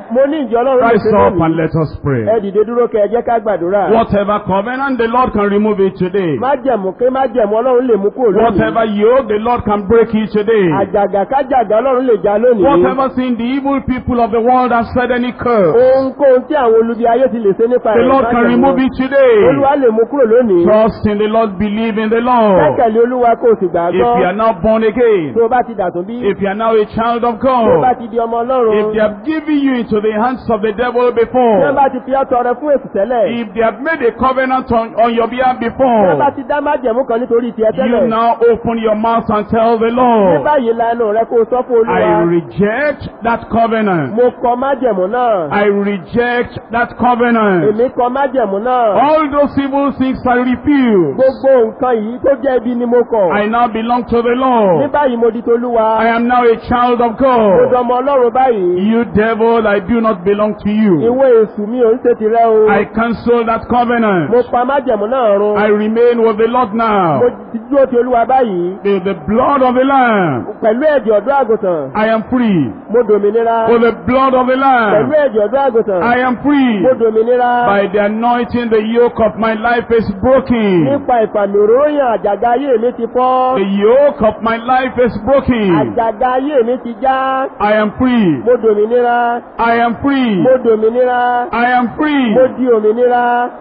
Speaker 2: mo ní ìjọ ọlọ́run lè
Speaker 1: Rise
Speaker 2: ṣe
Speaker 1: up and
Speaker 2: lónìí.
Speaker 1: let us pray.
Speaker 2: Ẹ dìde dúró kẹ́ ẹ jẹ́ ká gbàdúrà.
Speaker 1: Whatever covenant, the Lord can remove it today.
Speaker 2: Májẹ̀mú ké májẹ̀mú ọlọ́run lè mú kúrò lónìí.
Speaker 1: Whatever yoke, the Lord can break it today.
Speaker 2: Àjàgà kájàgà ọlọ́run lè já lónìí.
Speaker 1: Whatever sin the evil people of the world have said any curse,
Speaker 2: Ohunkóhun tí àwọn olubi ayé ti lè ṣe nípa
Speaker 1: the
Speaker 2: ẹ̀rọ
Speaker 1: Lord can remove it today.
Speaker 2: Olúwa lè mú kúrò lónìí.
Speaker 1: Trust in the Lord, believe in the Lord.
Speaker 2: Kẹ́kẹ̀lé Olúwa kó o sì
Speaker 1: If
Speaker 2: gbàgbọ́.
Speaker 1: you are now born again,
Speaker 2: Tó o bá ti dàtún bí.
Speaker 1: if you are now a child of
Speaker 2: Tó o bá
Speaker 1: God,
Speaker 2: ti di ọmọ ọlọ́run.
Speaker 1: if they have given you into the hands of the devil
Speaker 2: Tí wọ́n
Speaker 1: before,
Speaker 2: bá ti fi ọ́ tọrẹ fún èsì tẹ́lẹ̀.
Speaker 1: if they have made a covenant on, on your behalf
Speaker 2: Tí wọ́n bá
Speaker 1: before,
Speaker 2: ti dá májẹ̀mú kan nítorí tiẹ̀
Speaker 1: you
Speaker 2: tẹ́lẹ̀.
Speaker 1: now open your mouth and tell the
Speaker 2: Ní
Speaker 1: Lord,
Speaker 2: báyìí lanu rẹ kó o sọ fún
Speaker 1: I
Speaker 2: Olúwa.
Speaker 1: reject that covenant.
Speaker 2: Mo kọ májẹ̀mú náà.
Speaker 1: I reject that covenant.
Speaker 2: Èmi kọ májẹ̀mú náà.
Speaker 1: All those evil things I refuse.
Speaker 2: Gbogbo nǹkan yìí tó jẹ́ ibi ni mo kọ̀.
Speaker 1: I now belong to the
Speaker 2: Ní
Speaker 1: Lord.
Speaker 2: báyìí mo di tolúwa.
Speaker 1: I am now a child of
Speaker 2: Mo
Speaker 1: God.
Speaker 2: dọmọ ọlọ́run báyìí.
Speaker 1: You devil, I do not belong to you.
Speaker 2: Ìwé èṣù mi ò ń ṣe tirẹ̀ o.
Speaker 1: I cancel that covenant.
Speaker 2: Mo pa májẹ̀mú náà run.
Speaker 1: I remain with the Lord
Speaker 2: Mo
Speaker 1: now.
Speaker 2: ti dúró ti olúwa báyìí.
Speaker 1: With the blood of the Lamb,
Speaker 2: Pẹ̀lú ẹ̀jẹ̀ ọ̀dọ́ àgùntàn.
Speaker 1: I am free.
Speaker 2: Mo dòmìnira.
Speaker 1: With the blood of the
Speaker 2: Pẹ̀lú
Speaker 1: Lamb,
Speaker 2: ẹ̀jẹ̀ ọ̀dọ́ àgùntàn.
Speaker 1: I am free.
Speaker 2: Mo dòmìnira.
Speaker 1: By the anointing, the yoke of my life is broken.
Speaker 2: Nípa ìfàmì òróyàn àjàgà ayé mi ti fọ́.
Speaker 1: The yoke of my life is broken.
Speaker 2: Àjàgà ayé mi ti já.
Speaker 1: I am free.
Speaker 2: Mo dòmìnira.
Speaker 1: I am free.
Speaker 2: Mo dòmìnira.
Speaker 1: I am free.
Speaker 2: Mo di òmìnira.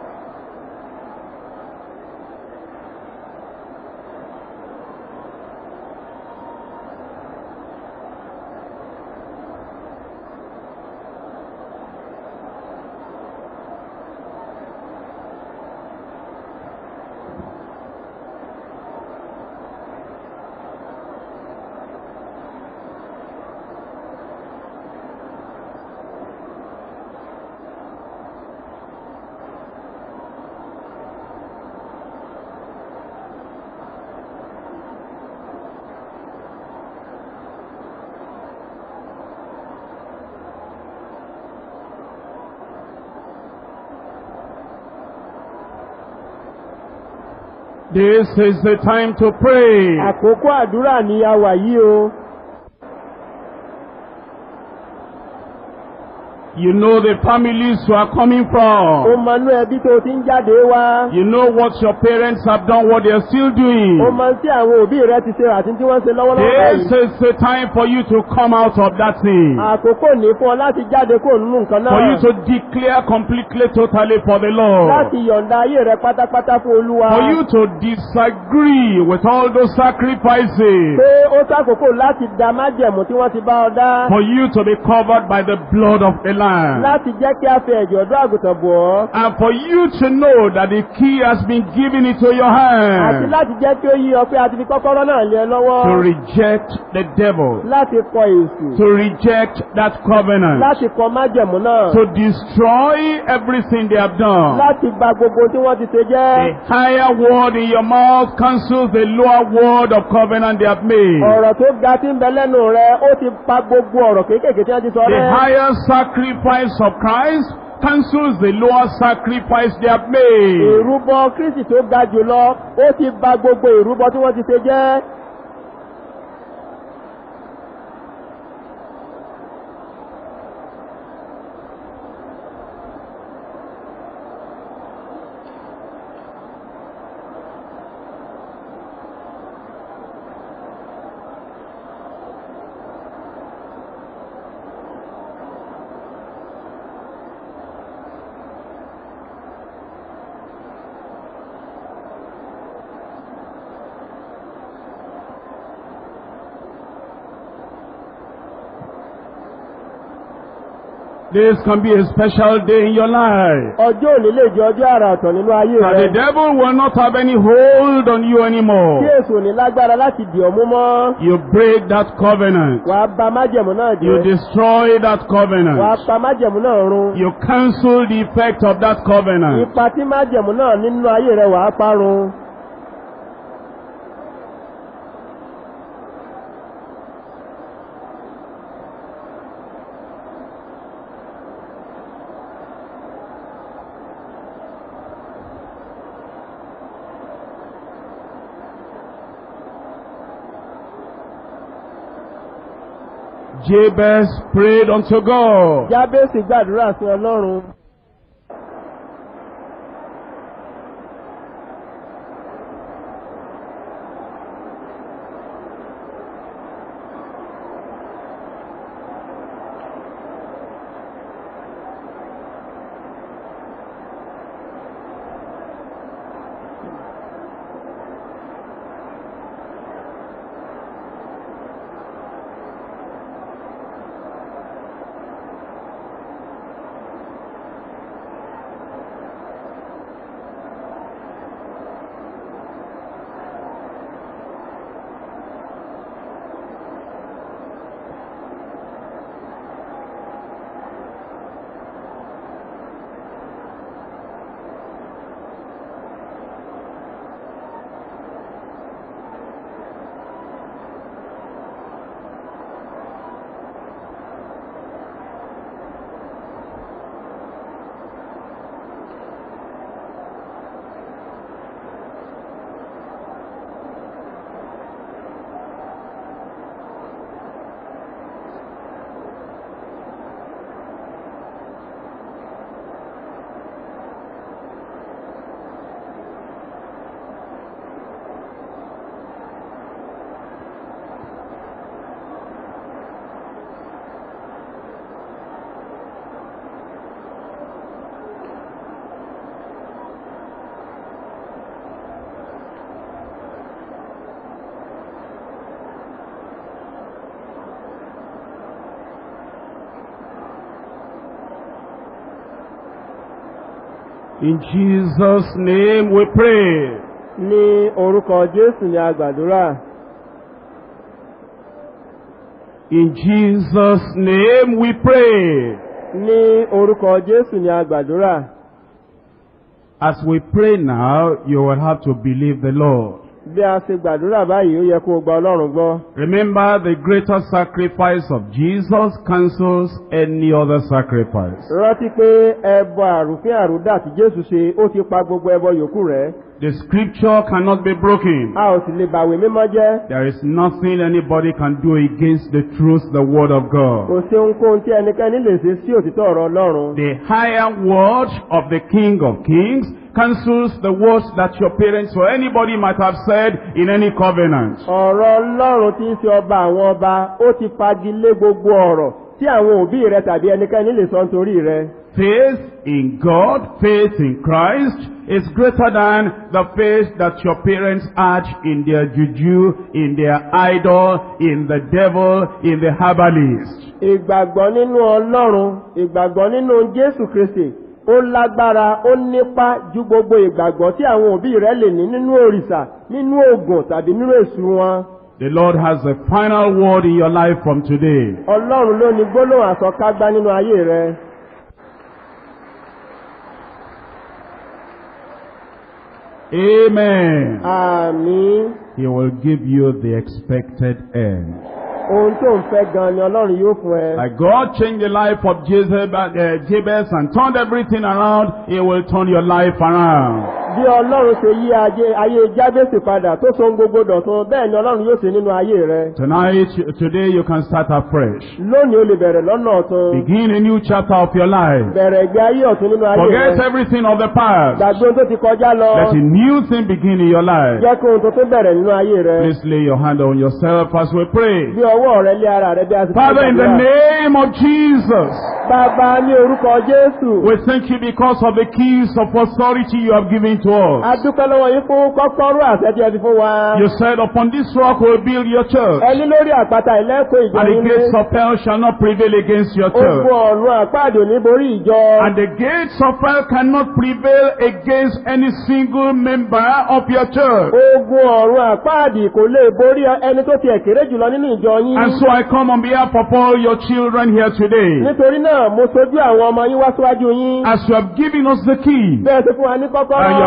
Speaker 1: This is the time to pray.
Speaker 2: Àkókò àdúrà ni a wà yìí o.
Speaker 1: You know the families you are coming
Speaker 2: Ó
Speaker 1: from.
Speaker 2: mọ inú ẹbí tó ti ń jáde wá.
Speaker 1: You know what your parents have done, what they are still doing.
Speaker 2: Ó mọ tí àwọn òbí rẹ ti ṣe àti tí wọ́n ṣe lọ́wọ́lọ́wọ́
Speaker 1: This
Speaker 2: báyìí.
Speaker 1: is the time for you to come out of that thing.
Speaker 2: Àkókò ní fún ọ láti jáde kúrò nínú nǹkan
Speaker 1: For you
Speaker 2: náà.
Speaker 1: to declare completely, totally for the Lord.
Speaker 2: Láti yọ̀ǹda ayé rẹ pátápátá fún Olúwa.
Speaker 1: For you to disagree with all those sacrifices.
Speaker 2: Pé ó sàkókò láti da májẹ̀mú tí wọ́n ti bá ọ dá.
Speaker 1: For you to be covered by the blood of the Lamb.
Speaker 2: Láti jẹ́ kí a fi ẹ̀jẹ̀ ọ̀dọ́ àgùntàn bọ̀ ọ́.
Speaker 1: And for you to know that the key has been given into your
Speaker 2: Àti
Speaker 1: hand.
Speaker 2: láti jẹ́ kí ó yí ọ pé a ti fi kọ́kọ́rọ́ náà lé ẹ
Speaker 1: To
Speaker 2: lọ́wọ́.
Speaker 1: reject the devil.
Speaker 2: Láti kọ èṣù.
Speaker 1: To reject that covenant.
Speaker 2: Láti kọ májẹ̀mú náà.
Speaker 1: To destroy everything they have done.
Speaker 2: Láti bà gbogbo tí wọ́n ti ṣe
Speaker 1: The
Speaker 2: jẹ́.
Speaker 1: higher word in your mouth cancels the lower word of covenant they have made.
Speaker 2: Ọ̀rọ̀ tó ga tí ń bẹ lẹ́nu rẹ, ó ti pa gbogbo ọ̀rọ̀ kéékèèké tí wọ́n ti sọ
Speaker 1: The
Speaker 2: rẹ́.
Speaker 1: higher sacrifice of Christ cancels the lower sacrifice they have made.
Speaker 2: Ìrúbọ Kristi tó ga jùlọ, ó ti bà gbogbo ìrúbọ tí wọ́n ti ṣe jẹ́.
Speaker 1: This can be a special day in your life.
Speaker 2: Ọjọ́ òní lè jẹ́ ọjọ́ àrà ọ̀tọ̀ nínú ayé
Speaker 1: That the
Speaker 2: rẹ.
Speaker 1: devil will not have any hold on you
Speaker 2: Tí
Speaker 1: anymore.
Speaker 2: èṣù ò ní lágbára láti dì ọ́ mú mọ́.
Speaker 1: You break that covenant.
Speaker 2: Wàá bà májẹ̀mú náà
Speaker 1: You
Speaker 2: jẹ́.
Speaker 1: destroy that
Speaker 2: Wàá
Speaker 1: covenant.
Speaker 2: pa májẹ̀mú náà run.
Speaker 1: You cancel the effect of that covenant.
Speaker 2: Ipa tí májẹ̀mú náà nínú ayé rẹ wàá parun.
Speaker 1: Jabez prayed unto God.
Speaker 2: Jábésì gbàdúrà sí Ọlọ́run.
Speaker 1: In Jesus' name we pray.
Speaker 2: Ní orúkọ Jésù ni a gbàdúrà.
Speaker 1: In Jesus' name we pray.
Speaker 2: Ní orúkọ Jésù ni a gbàdúrà.
Speaker 1: As we pray now, you will have to believe the Lord.
Speaker 2: Bí a ṣe gbàdúrà báyìí, ó yẹ kó o gba Ọlọ́run gbọ́.
Speaker 1: Remember, the greater sacrifice of Jesus cancels any other sacrifice.
Speaker 2: Rántí pé ẹbọ àrùfín àrùdà tí Jésù ṣe, ó ti pa gbogbo ẹbọ yòókù rẹ̀.
Speaker 1: The scripture cannot be broken.
Speaker 2: A ò sì lè bàwé mímọ́ jẹ́.
Speaker 1: There is nothing anybody can do against the truth, the word of God.
Speaker 2: Kò sí ohunkóhun tí ẹnikẹ́ni lè ṣe sí òtítọ́ ọ̀rọ̀ Ọlọ́run.
Speaker 1: The higher word of the King of Kings cancels the words that your parents or anybody might have said in any covenant.
Speaker 2: Ọ̀rọ̀ Ọlọ́run tí ń ṣe ọba àwọn ọba, ó ti fagilé gbogbo ọ̀rọ̀ tí àwọn òbí rẹ tàbí ẹnikẹ́ni lè sọ nítorí rẹ.
Speaker 1: Faith in God, faith in Christ is greater than the faith that your parents had in their juju, in their idol, in the devil, in the herbalist.
Speaker 2: Ìgbàgbọ́ nínú Ọlọ́run, ìgbàgbọ́ nínú Jésù Kristi, ó lágbára, ó nípa ju gbogbo ìgbàgbọ́ tí àwọn òbí rẹ lè ní nínú òrìṣà, nínú ògùn tàbí nínú èṣù wọn.
Speaker 1: The Lord has a final word in your life from today.
Speaker 2: Ọlọ́run ló ní gbólóhùn àsọkágbá nínú ayé rẹ.
Speaker 1: Amen.
Speaker 2: Àmín.
Speaker 1: He will give you the expected end.
Speaker 2: Ohun tó ń fẹ́ gan ni Ọlọ́run yóò fún ẹ.
Speaker 1: Like God changed the life of Jezebel, uh, Jabez and turned everything around, He will turn your life around.
Speaker 2: Bí Ọlọ́run ṣe yí ayé Jábésì padà tó so gbogbo dọ̀tun, bẹ́ẹ̀ ni Ọlọ́run yóò ṣe nínú ayé rẹ.
Speaker 1: Tonight, today you can start afresh.
Speaker 2: Lónìí o lè bẹ̀rẹ̀ lọ́nà ọ̀tun.
Speaker 1: Begin a new chapter of your life.
Speaker 2: Bẹ̀rẹ̀ ìgbé ayé ọ̀tun nínú ayé rẹ.
Speaker 1: Forget everything of the past.
Speaker 2: Gbàgbé ohun tó ti kọjá lọ.
Speaker 1: Let a new thing begin in your life.
Speaker 2: Jẹ́ kí ohun tuntun bẹ̀rẹ̀ nínú ayé rẹ.
Speaker 1: Please lay your hand on yourself as we pray.
Speaker 2: Bí ọwọ́ rẹ lé ara rẹ bí a ti fi
Speaker 1: Father, in the name of Jesus,
Speaker 2: Bàbá ní orúkọ Jésù.
Speaker 1: we thank you because of the keys of authority you have given to us.
Speaker 2: A dúpẹ́ lọ́wọ́ yín fún kọ́kọ́rọ́ àṣẹ tí ẹ ti fún wa.
Speaker 1: You said, upon this rock will build your church,
Speaker 2: Ẹni lórí àpáta ìlẹ́kọ̀ọ́ ìjọ
Speaker 1: and the
Speaker 2: yín ní.
Speaker 1: gates of hell shall not prevail against your
Speaker 2: Ogun
Speaker 1: church.
Speaker 2: ọ̀run àpáàdé ní borí ìjọ.
Speaker 1: And the gates of hell cannot prevail against any single member of your church.
Speaker 2: Ogun ọ̀run àpáàdé kò lè borí ẹni tó ti ẹ̀kéré jùlọ nínú ìjọ yín.
Speaker 1: And so I come on behalf of all your children here today.
Speaker 2: Nítorí náà, mo sojú àwọn ọmọ yín wá síwájú yín.
Speaker 1: As you have given us the key,
Speaker 2: Bẹ́ẹ̀ ti fún wa ní
Speaker 1: and you
Speaker 2: kọ́kọ́rọ́.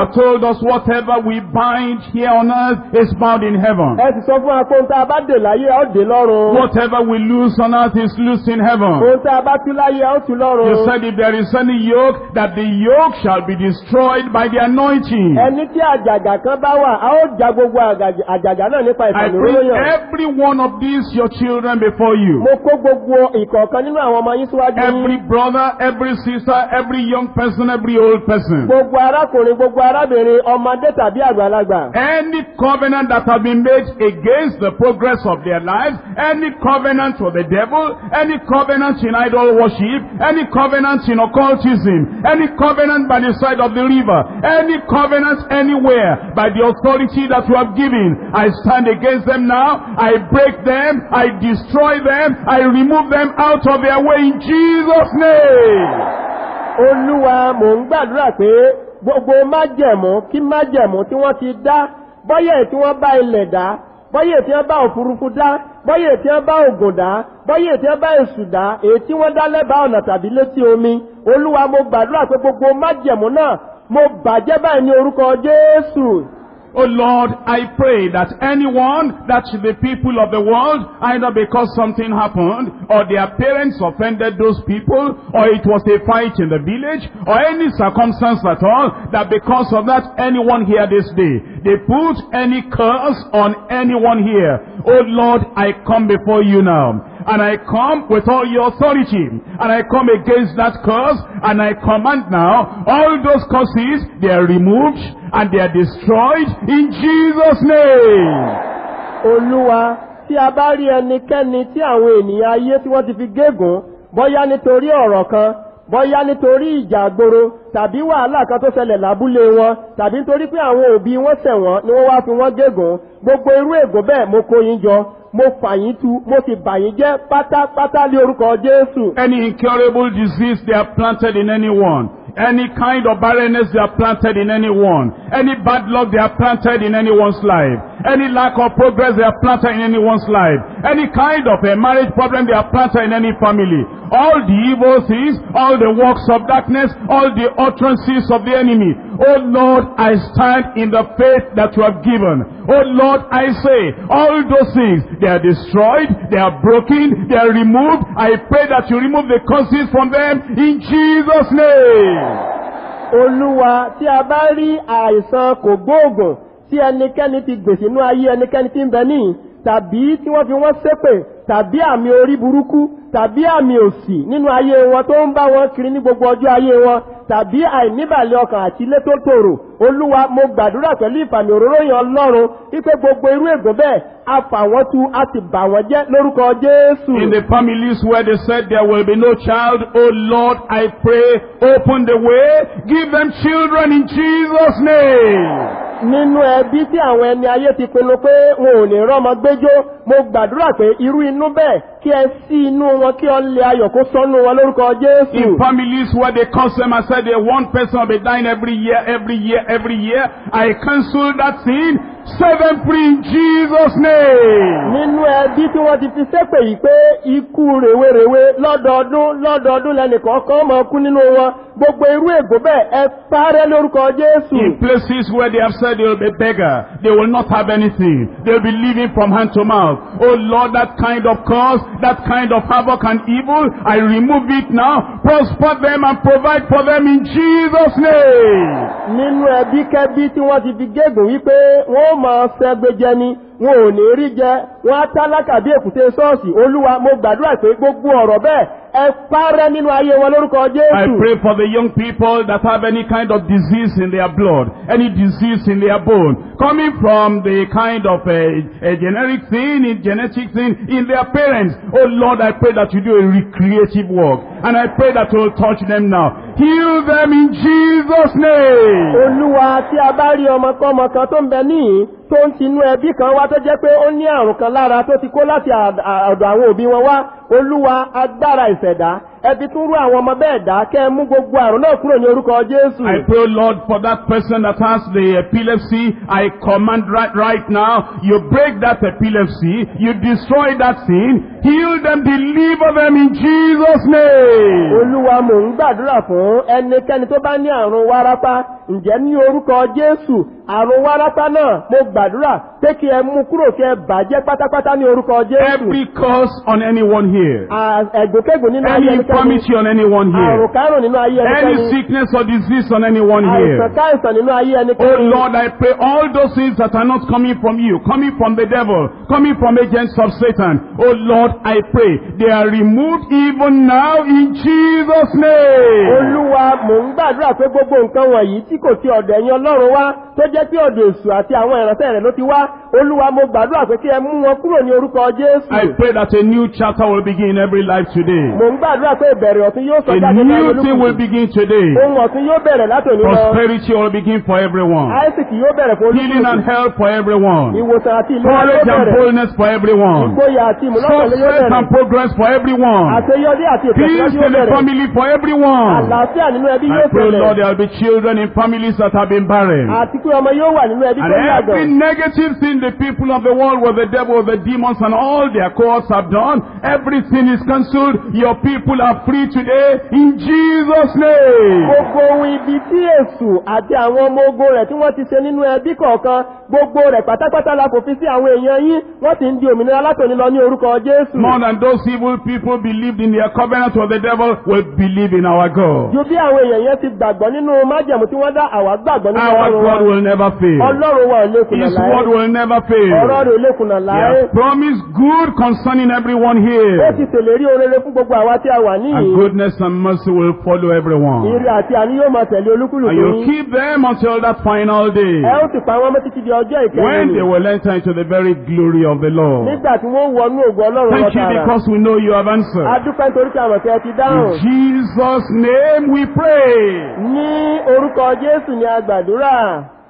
Speaker 1: have told us whatever we bind here on earth is bound in heaven.
Speaker 2: ẹ sì sọ fún wa pé ohun tá a bá dè láyé a ó dè lọ́run.
Speaker 1: Whatever we loose on earth is loosed in heaven.
Speaker 2: ohun tá a bá tú láyé a ó tú lọ́run.
Speaker 1: You said if there is any yoke, that the yoke shall be destroyed by the anointing.
Speaker 2: ẹni tí àjàgà kan bá wà a ó já gbogbo àgàj- àjàgà náà nípa
Speaker 1: I bring
Speaker 2: ìfàmìlóyàn.
Speaker 1: every one of these your children before you.
Speaker 2: mo kó gbogbo ìkọ̀ọ̀kan nínú àwọn ọmọ yín síwájú
Speaker 1: Every
Speaker 2: yín.
Speaker 1: brother, every sister, every young person, every old person.
Speaker 2: gbogbo arákùnrin gbogbo arábìnrin ọmọdé tàbí àgbàlagbà.
Speaker 1: Any covenant that has been made against the progress of their lives, any covenant with the devil, any covenant in idol worship, any covenant in occultism, any covenant by the side of the river, any covenant anywhere by the authority that you have given, I stand against them now. I break them, I destroy them, I remove them out of their way in Jesus' name.
Speaker 2: olúwa mò ń gbàdúrà pé gbogbo májẹ̀mú kí májẹ̀mú tí wọ́n ti dá bọ́yẹ̀ tí wọ́n bá ilẹ̀ dá bọ́yẹ̀ tí wọ́n bá òfurufú dá bọ́yẹ̀ tí wọ́n bá ògùn dá bọ́yẹ̀ tí wọ́n bá èṣù dá èyí tí wọ́n dá lẹ́bàá ọ̀nà tàbí létí omi olúwa mo gbàdúrà pé gbogbo májẹ̀mú náà mo bàjẹ́ báyìí ní orúkọ Jésù.
Speaker 1: Oh Lord, I pray that anyone, that the people of the world, either because something happened, or their parents offended those people, or it was a fight in the village, or any circumstance at all, that because of that, anyone here this day, they put any curse on anyone here. Oh Lord, I come before you now. And I come with all your authority. And I come against that curse. And I command now, all those curses, they are removed and they are destroyed in Jesus' name.
Speaker 2: Olúwa, tí a bá rí ẹnikẹ́ni tí àwọn ènìyàn ayé tí wọ́n ti fi gégùn, bóyá nítorí ọ̀rọ̀ kan, bóyá nítorí ìjà àgboro, tàbí wàhálà kan tó ṣẹlẹ̀ lábúlé wọn, tàbí nítorí pé àwọn òbí wọn ṣẹ̀ wọ́n ni wọ́n wá fi wọ́n gégùn, gbogbo irú ègún bẹ́ẹ̀ mo kó yín jọ. Mo fà yín tu, mo sì bà yín jẹ́ pátápátá ní orúkọ Jésù.
Speaker 1: Any incurable disease they have planted in anyone, any kind of barrenness they have planted in anyone, any bad luck they have planted in anyone's life, any lack of progress they have planted in anyone's life, any kind of a marriage problem they have planted in any family, all the evil things, all the works of darkness, all the utterances of the enemy. Oh Lord, I stand in the faith that you have given. Oh Lord, I say, all those things, they are destroyed, they are broken, they are removed. I pray that you remove the causes from them in Jesus' name.
Speaker 2: Olúwa, tí a bá rí àìsàn kògbóògùn tí ẹnikẹ́ni ti gbèsè inú ayé ẹnikẹ́ni tí ń bẹ níhìn, tàbí tí wọ́n fi wọ́n ṣépè, tàbí àmì orí burúkú, tàbí àmì òṣì nínú ayé wọn tó ń bá wọn kiri ní gbogbo ọjọ́ ayé wọn, tàbí àìníbàlẹ̀ ọkàn àti ilé tó tòrò. Olúwa, mo gbàdúrà pẹ̀lú ìfàmì òróró yẹn Ọlọ́run wípé gbogbo irú ègún bẹ́ẹ̀ a fà wọ́n tu, a sì bà wọ́n jẹ́ lórúkọ Jésù.
Speaker 1: In the families where they said there will be no child, oh Lord, I pray, open the way, give them children in Jesus' name.
Speaker 2: Nínú ẹbí tí àwọn ẹni ayé ti pinnu pé wọn ò ní rọ́mọ gbẹ́jọ́, mo gbàdúrà pé irú inú bẹ́ẹ̀ kí ẹ sí inú wọn kí ọlẹ́ ayọ̀ kó sọ́nù wọn lórúkọ Jésù.
Speaker 1: In families where they curse them and said that one person will be dying every year, every year, every year, I cancel that sin, set them free in Jesus' name.
Speaker 2: Nínú ẹbí tí wọ́n ti fi ṣépè yìí pé ikú rèwerèwe lọ́dọọdún lọ́dọọdún lẹ́nìkọ̀ọ̀kan máa kú nínú wọn, gbogbo irú ègò bẹ́ẹ̀ ẹ parẹ́ lórúkọ Jésù.
Speaker 1: In places where they have said they will be beggar, they will not have anything, they will be living from hand to mouth. Oh Lord, that kind of curse, that kind of havoc and evil, I remove it now, prosper them and provide for them in Jesus' name.
Speaker 2: Nínú ẹbí kẹ́bí tí wọ́n ti fi gégùn wípé wọ́n máa ṣẹ́gbẹ́ jẹ ni, wọn ò ní rí jẹ, wọ́n á tálákà bí èkúté ṣọ́ọ̀ṣì. Olúwa, mo gbàdúrà pé gbogbo ọ̀rọ̀ bẹ́ẹ̀ ẹ parẹ́ nínú ayé wọn lórúkọ Jésù.
Speaker 1: I pray for the young people that have any kind of disease in their blood, any disease in their bone, coming from the kind of a, a generic thing, a genetic thing in their parents. Oh Lord, I pray that you do a recreative work, and I pray that you will touch them now. Heal them in Jesus' name.
Speaker 2: Olúwa, tí a bá rí ọmọkọ́mọ kan tó ń bẹ níhìn tó ń tinú ẹbí kan wá tó jẹ́ pé ó ní àrùn kan lára tó ti kó láti ọ̀dọ̀ àwọn òbí wọn wá, Olúwa, agbára ìṣẹ̀dá, ẹbí tún rú àwọn ọmọ bẹ́ẹ̀ dá kẹ́ ẹ mú gbogbo àrùn náà kúrò ní orúkọ Jésù.
Speaker 1: I pray, Lord, for that person that has the epilepsy, I command right, right now, you break that epilepsy, you destroy that sin, heal them, deliver them in Jesus' name.
Speaker 2: Olúwa, mò ń gbàdúrà fún ẹnikẹ́ni tó bá ní àrùn wárápá, ǹjẹ́ ní orúkọ Jésù, àrùn wárápá náà mo gbàdúrà pé kí ẹ mú kúrò kí ẹ bàjẹ́ pátápátá ní orúkọ Jésù.
Speaker 1: Every curse on anyone here,
Speaker 2: ẹ̀gbọ́kẹ́gbọ́ nínú ayé
Speaker 1: any
Speaker 2: ẹnikẹ́ni,
Speaker 1: infirmity on anyone here,
Speaker 2: àrùn kárùn nínú ayé
Speaker 1: any
Speaker 2: ẹnikẹ́ni,
Speaker 1: sickness or disease on anyone here.
Speaker 2: àìsàn káìsàn nínú ayé
Speaker 1: Oh
Speaker 2: ẹnikẹ́ni.
Speaker 1: Lord, I pray all those things that are not coming from you, coming from the devil, coming from agents of Satan. Oh Lord, I pray they are removed even now in Jesus' name.
Speaker 2: Olúwa, mò ń gbàdúrà pé gbogbo nǹkan wọ̀nyí tí kò ti ọ̀dọ̀ ẹ̀yin Ọlọ́run wá tó jẹ́ pé ọ̀dọ̀ èṣù àti àwọn ìránṣẹ́ rẹ̀ ló ti wá. Olúwa, mo gbàdúrà pé kí ẹ mú wọn kúrò ní orúkọ Jésù.
Speaker 1: I pray that a new chapter will begin in every life today.
Speaker 2: Mò ń gbàdúrà pé ìbẹ̀rẹ̀ ọ̀tun yóò sọ
Speaker 1: A
Speaker 2: jáde ní
Speaker 1: new thing will
Speaker 2: olúkúlùkù.
Speaker 1: begin today.
Speaker 2: Ohun ọ̀tun yóò bẹ̀rẹ̀ látòní lọ.
Speaker 1: Prosperity will begin for everyone.
Speaker 2: Àìsìkì yóò bẹ̀rẹ̀ fún
Speaker 1: Healing and
Speaker 2: olúkúlùkù.
Speaker 1: health for everyone.
Speaker 2: Ìwòsàn àti ìlera yóò
Speaker 1: Courage and
Speaker 2: bẹ̀rẹ̀.
Speaker 1: boldness for everyone.
Speaker 2: Ìgboyà àti ìmúlọ́kànlé yóò
Speaker 1: Success and
Speaker 2: bẹ̀rẹ̀.
Speaker 1: progress for everyone.
Speaker 2: Àṣeyọrí àti
Speaker 1: Peace
Speaker 2: ìtẹ̀síwájú yóò
Speaker 1: in the
Speaker 2: bẹ̀rẹ̀.
Speaker 1: family for everyone.
Speaker 2: Àlàáfíà nínú ẹbí
Speaker 1: I
Speaker 2: yóò
Speaker 1: pray, Lord,
Speaker 2: bẹ̀rẹ̀.
Speaker 1: there will be children in families that have been barren.
Speaker 2: Àti pé ọmọ yóò wà nínú ẹbí
Speaker 1: And
Speaker 2: tó ní
Speaker 1: every
Speaker 2: àgàn.
Speaker 1: negative thing the people of the world, with the devil, with the demons, and all their cohorts have done, everything is cancelled. Your people are free today in Jesus' name.
Speaker 2: Gbogbo ohun ibi tí èṣù àti àwọn ọmọ ogun rẹ̀ tí wọ́n ti ṣe nínú ẹbí kọ̀ọ̀kan, gbogbo rẹ̀ pátápátá la fòfin sí àwọn èèyàn yín, wọ́n ti ń di òmìnira látòní lọ ní orúkọ Jésù.
Speaker 1: More than those evil people believed in their covenant with the devil, will believe in our God.
Speaker 2: Ju bí àwọn èèyàn yẹn ti gbàgbọ́ nínú májẹ̀mú tí wọ́n dá, àwa gbàgbọ́ nínú
Speaker 1: Our
Speaker 2: Ọlọ́run wa.
Speaker 1: God will never fail.
Speaker 2: Ọlọ́run wa ò lè kùnà
Speaker 1: His
Speaker 2: láé.
Speaker 1: word will never
Speaker 2: Ọ̀rọ̀
Speaker 1: fail.
Speaker 2: rẹ̀ ò lè kùnà
Speaker 1: He
Speaker 2: láé.
Speaker 1: has promised good concerning everyone
Speaker 2: Ó
Speaker 1: here.
Speaker 2: ti ṣèlérí orere fún gbogbo àwa tí a wà
Speaker 1: And
Speaker 2: níyìn.
Speaker 1: goodness and mercy will follow everyone.
Speaker 2: Ire àti àánú yóò máa tẹ̀lé olúkúlùkù
Speaker 1: And you
Speaker 2: yín.
Speaker 1: keep them until that final day,
Speaker 2: Ẹ ó sì pa wọ́n mọ́ títí di ọjọ́
Speaker 1: when they
Speaker 2: ìkẹyìn.
Speaker 1: will enter into the very glory of the Lord.
Speaker 2: Nígbà tí wọ́n wọnú ògo Ọlọ́run lọ
Speaker 1: Thank you
Speaker 2: tààrà.
Speaker 1: because we know you have answered.
Speaker 2: A dúpẹ́ nítorí pé àwọn ọ̀tẹ́ ti
Speaker 1: In
Speaker 2: dáhùn.
Speaker 1: Jesus' name we pray.
Speaker 2: Ní orúkọ Jésù ni a gbàdúrà.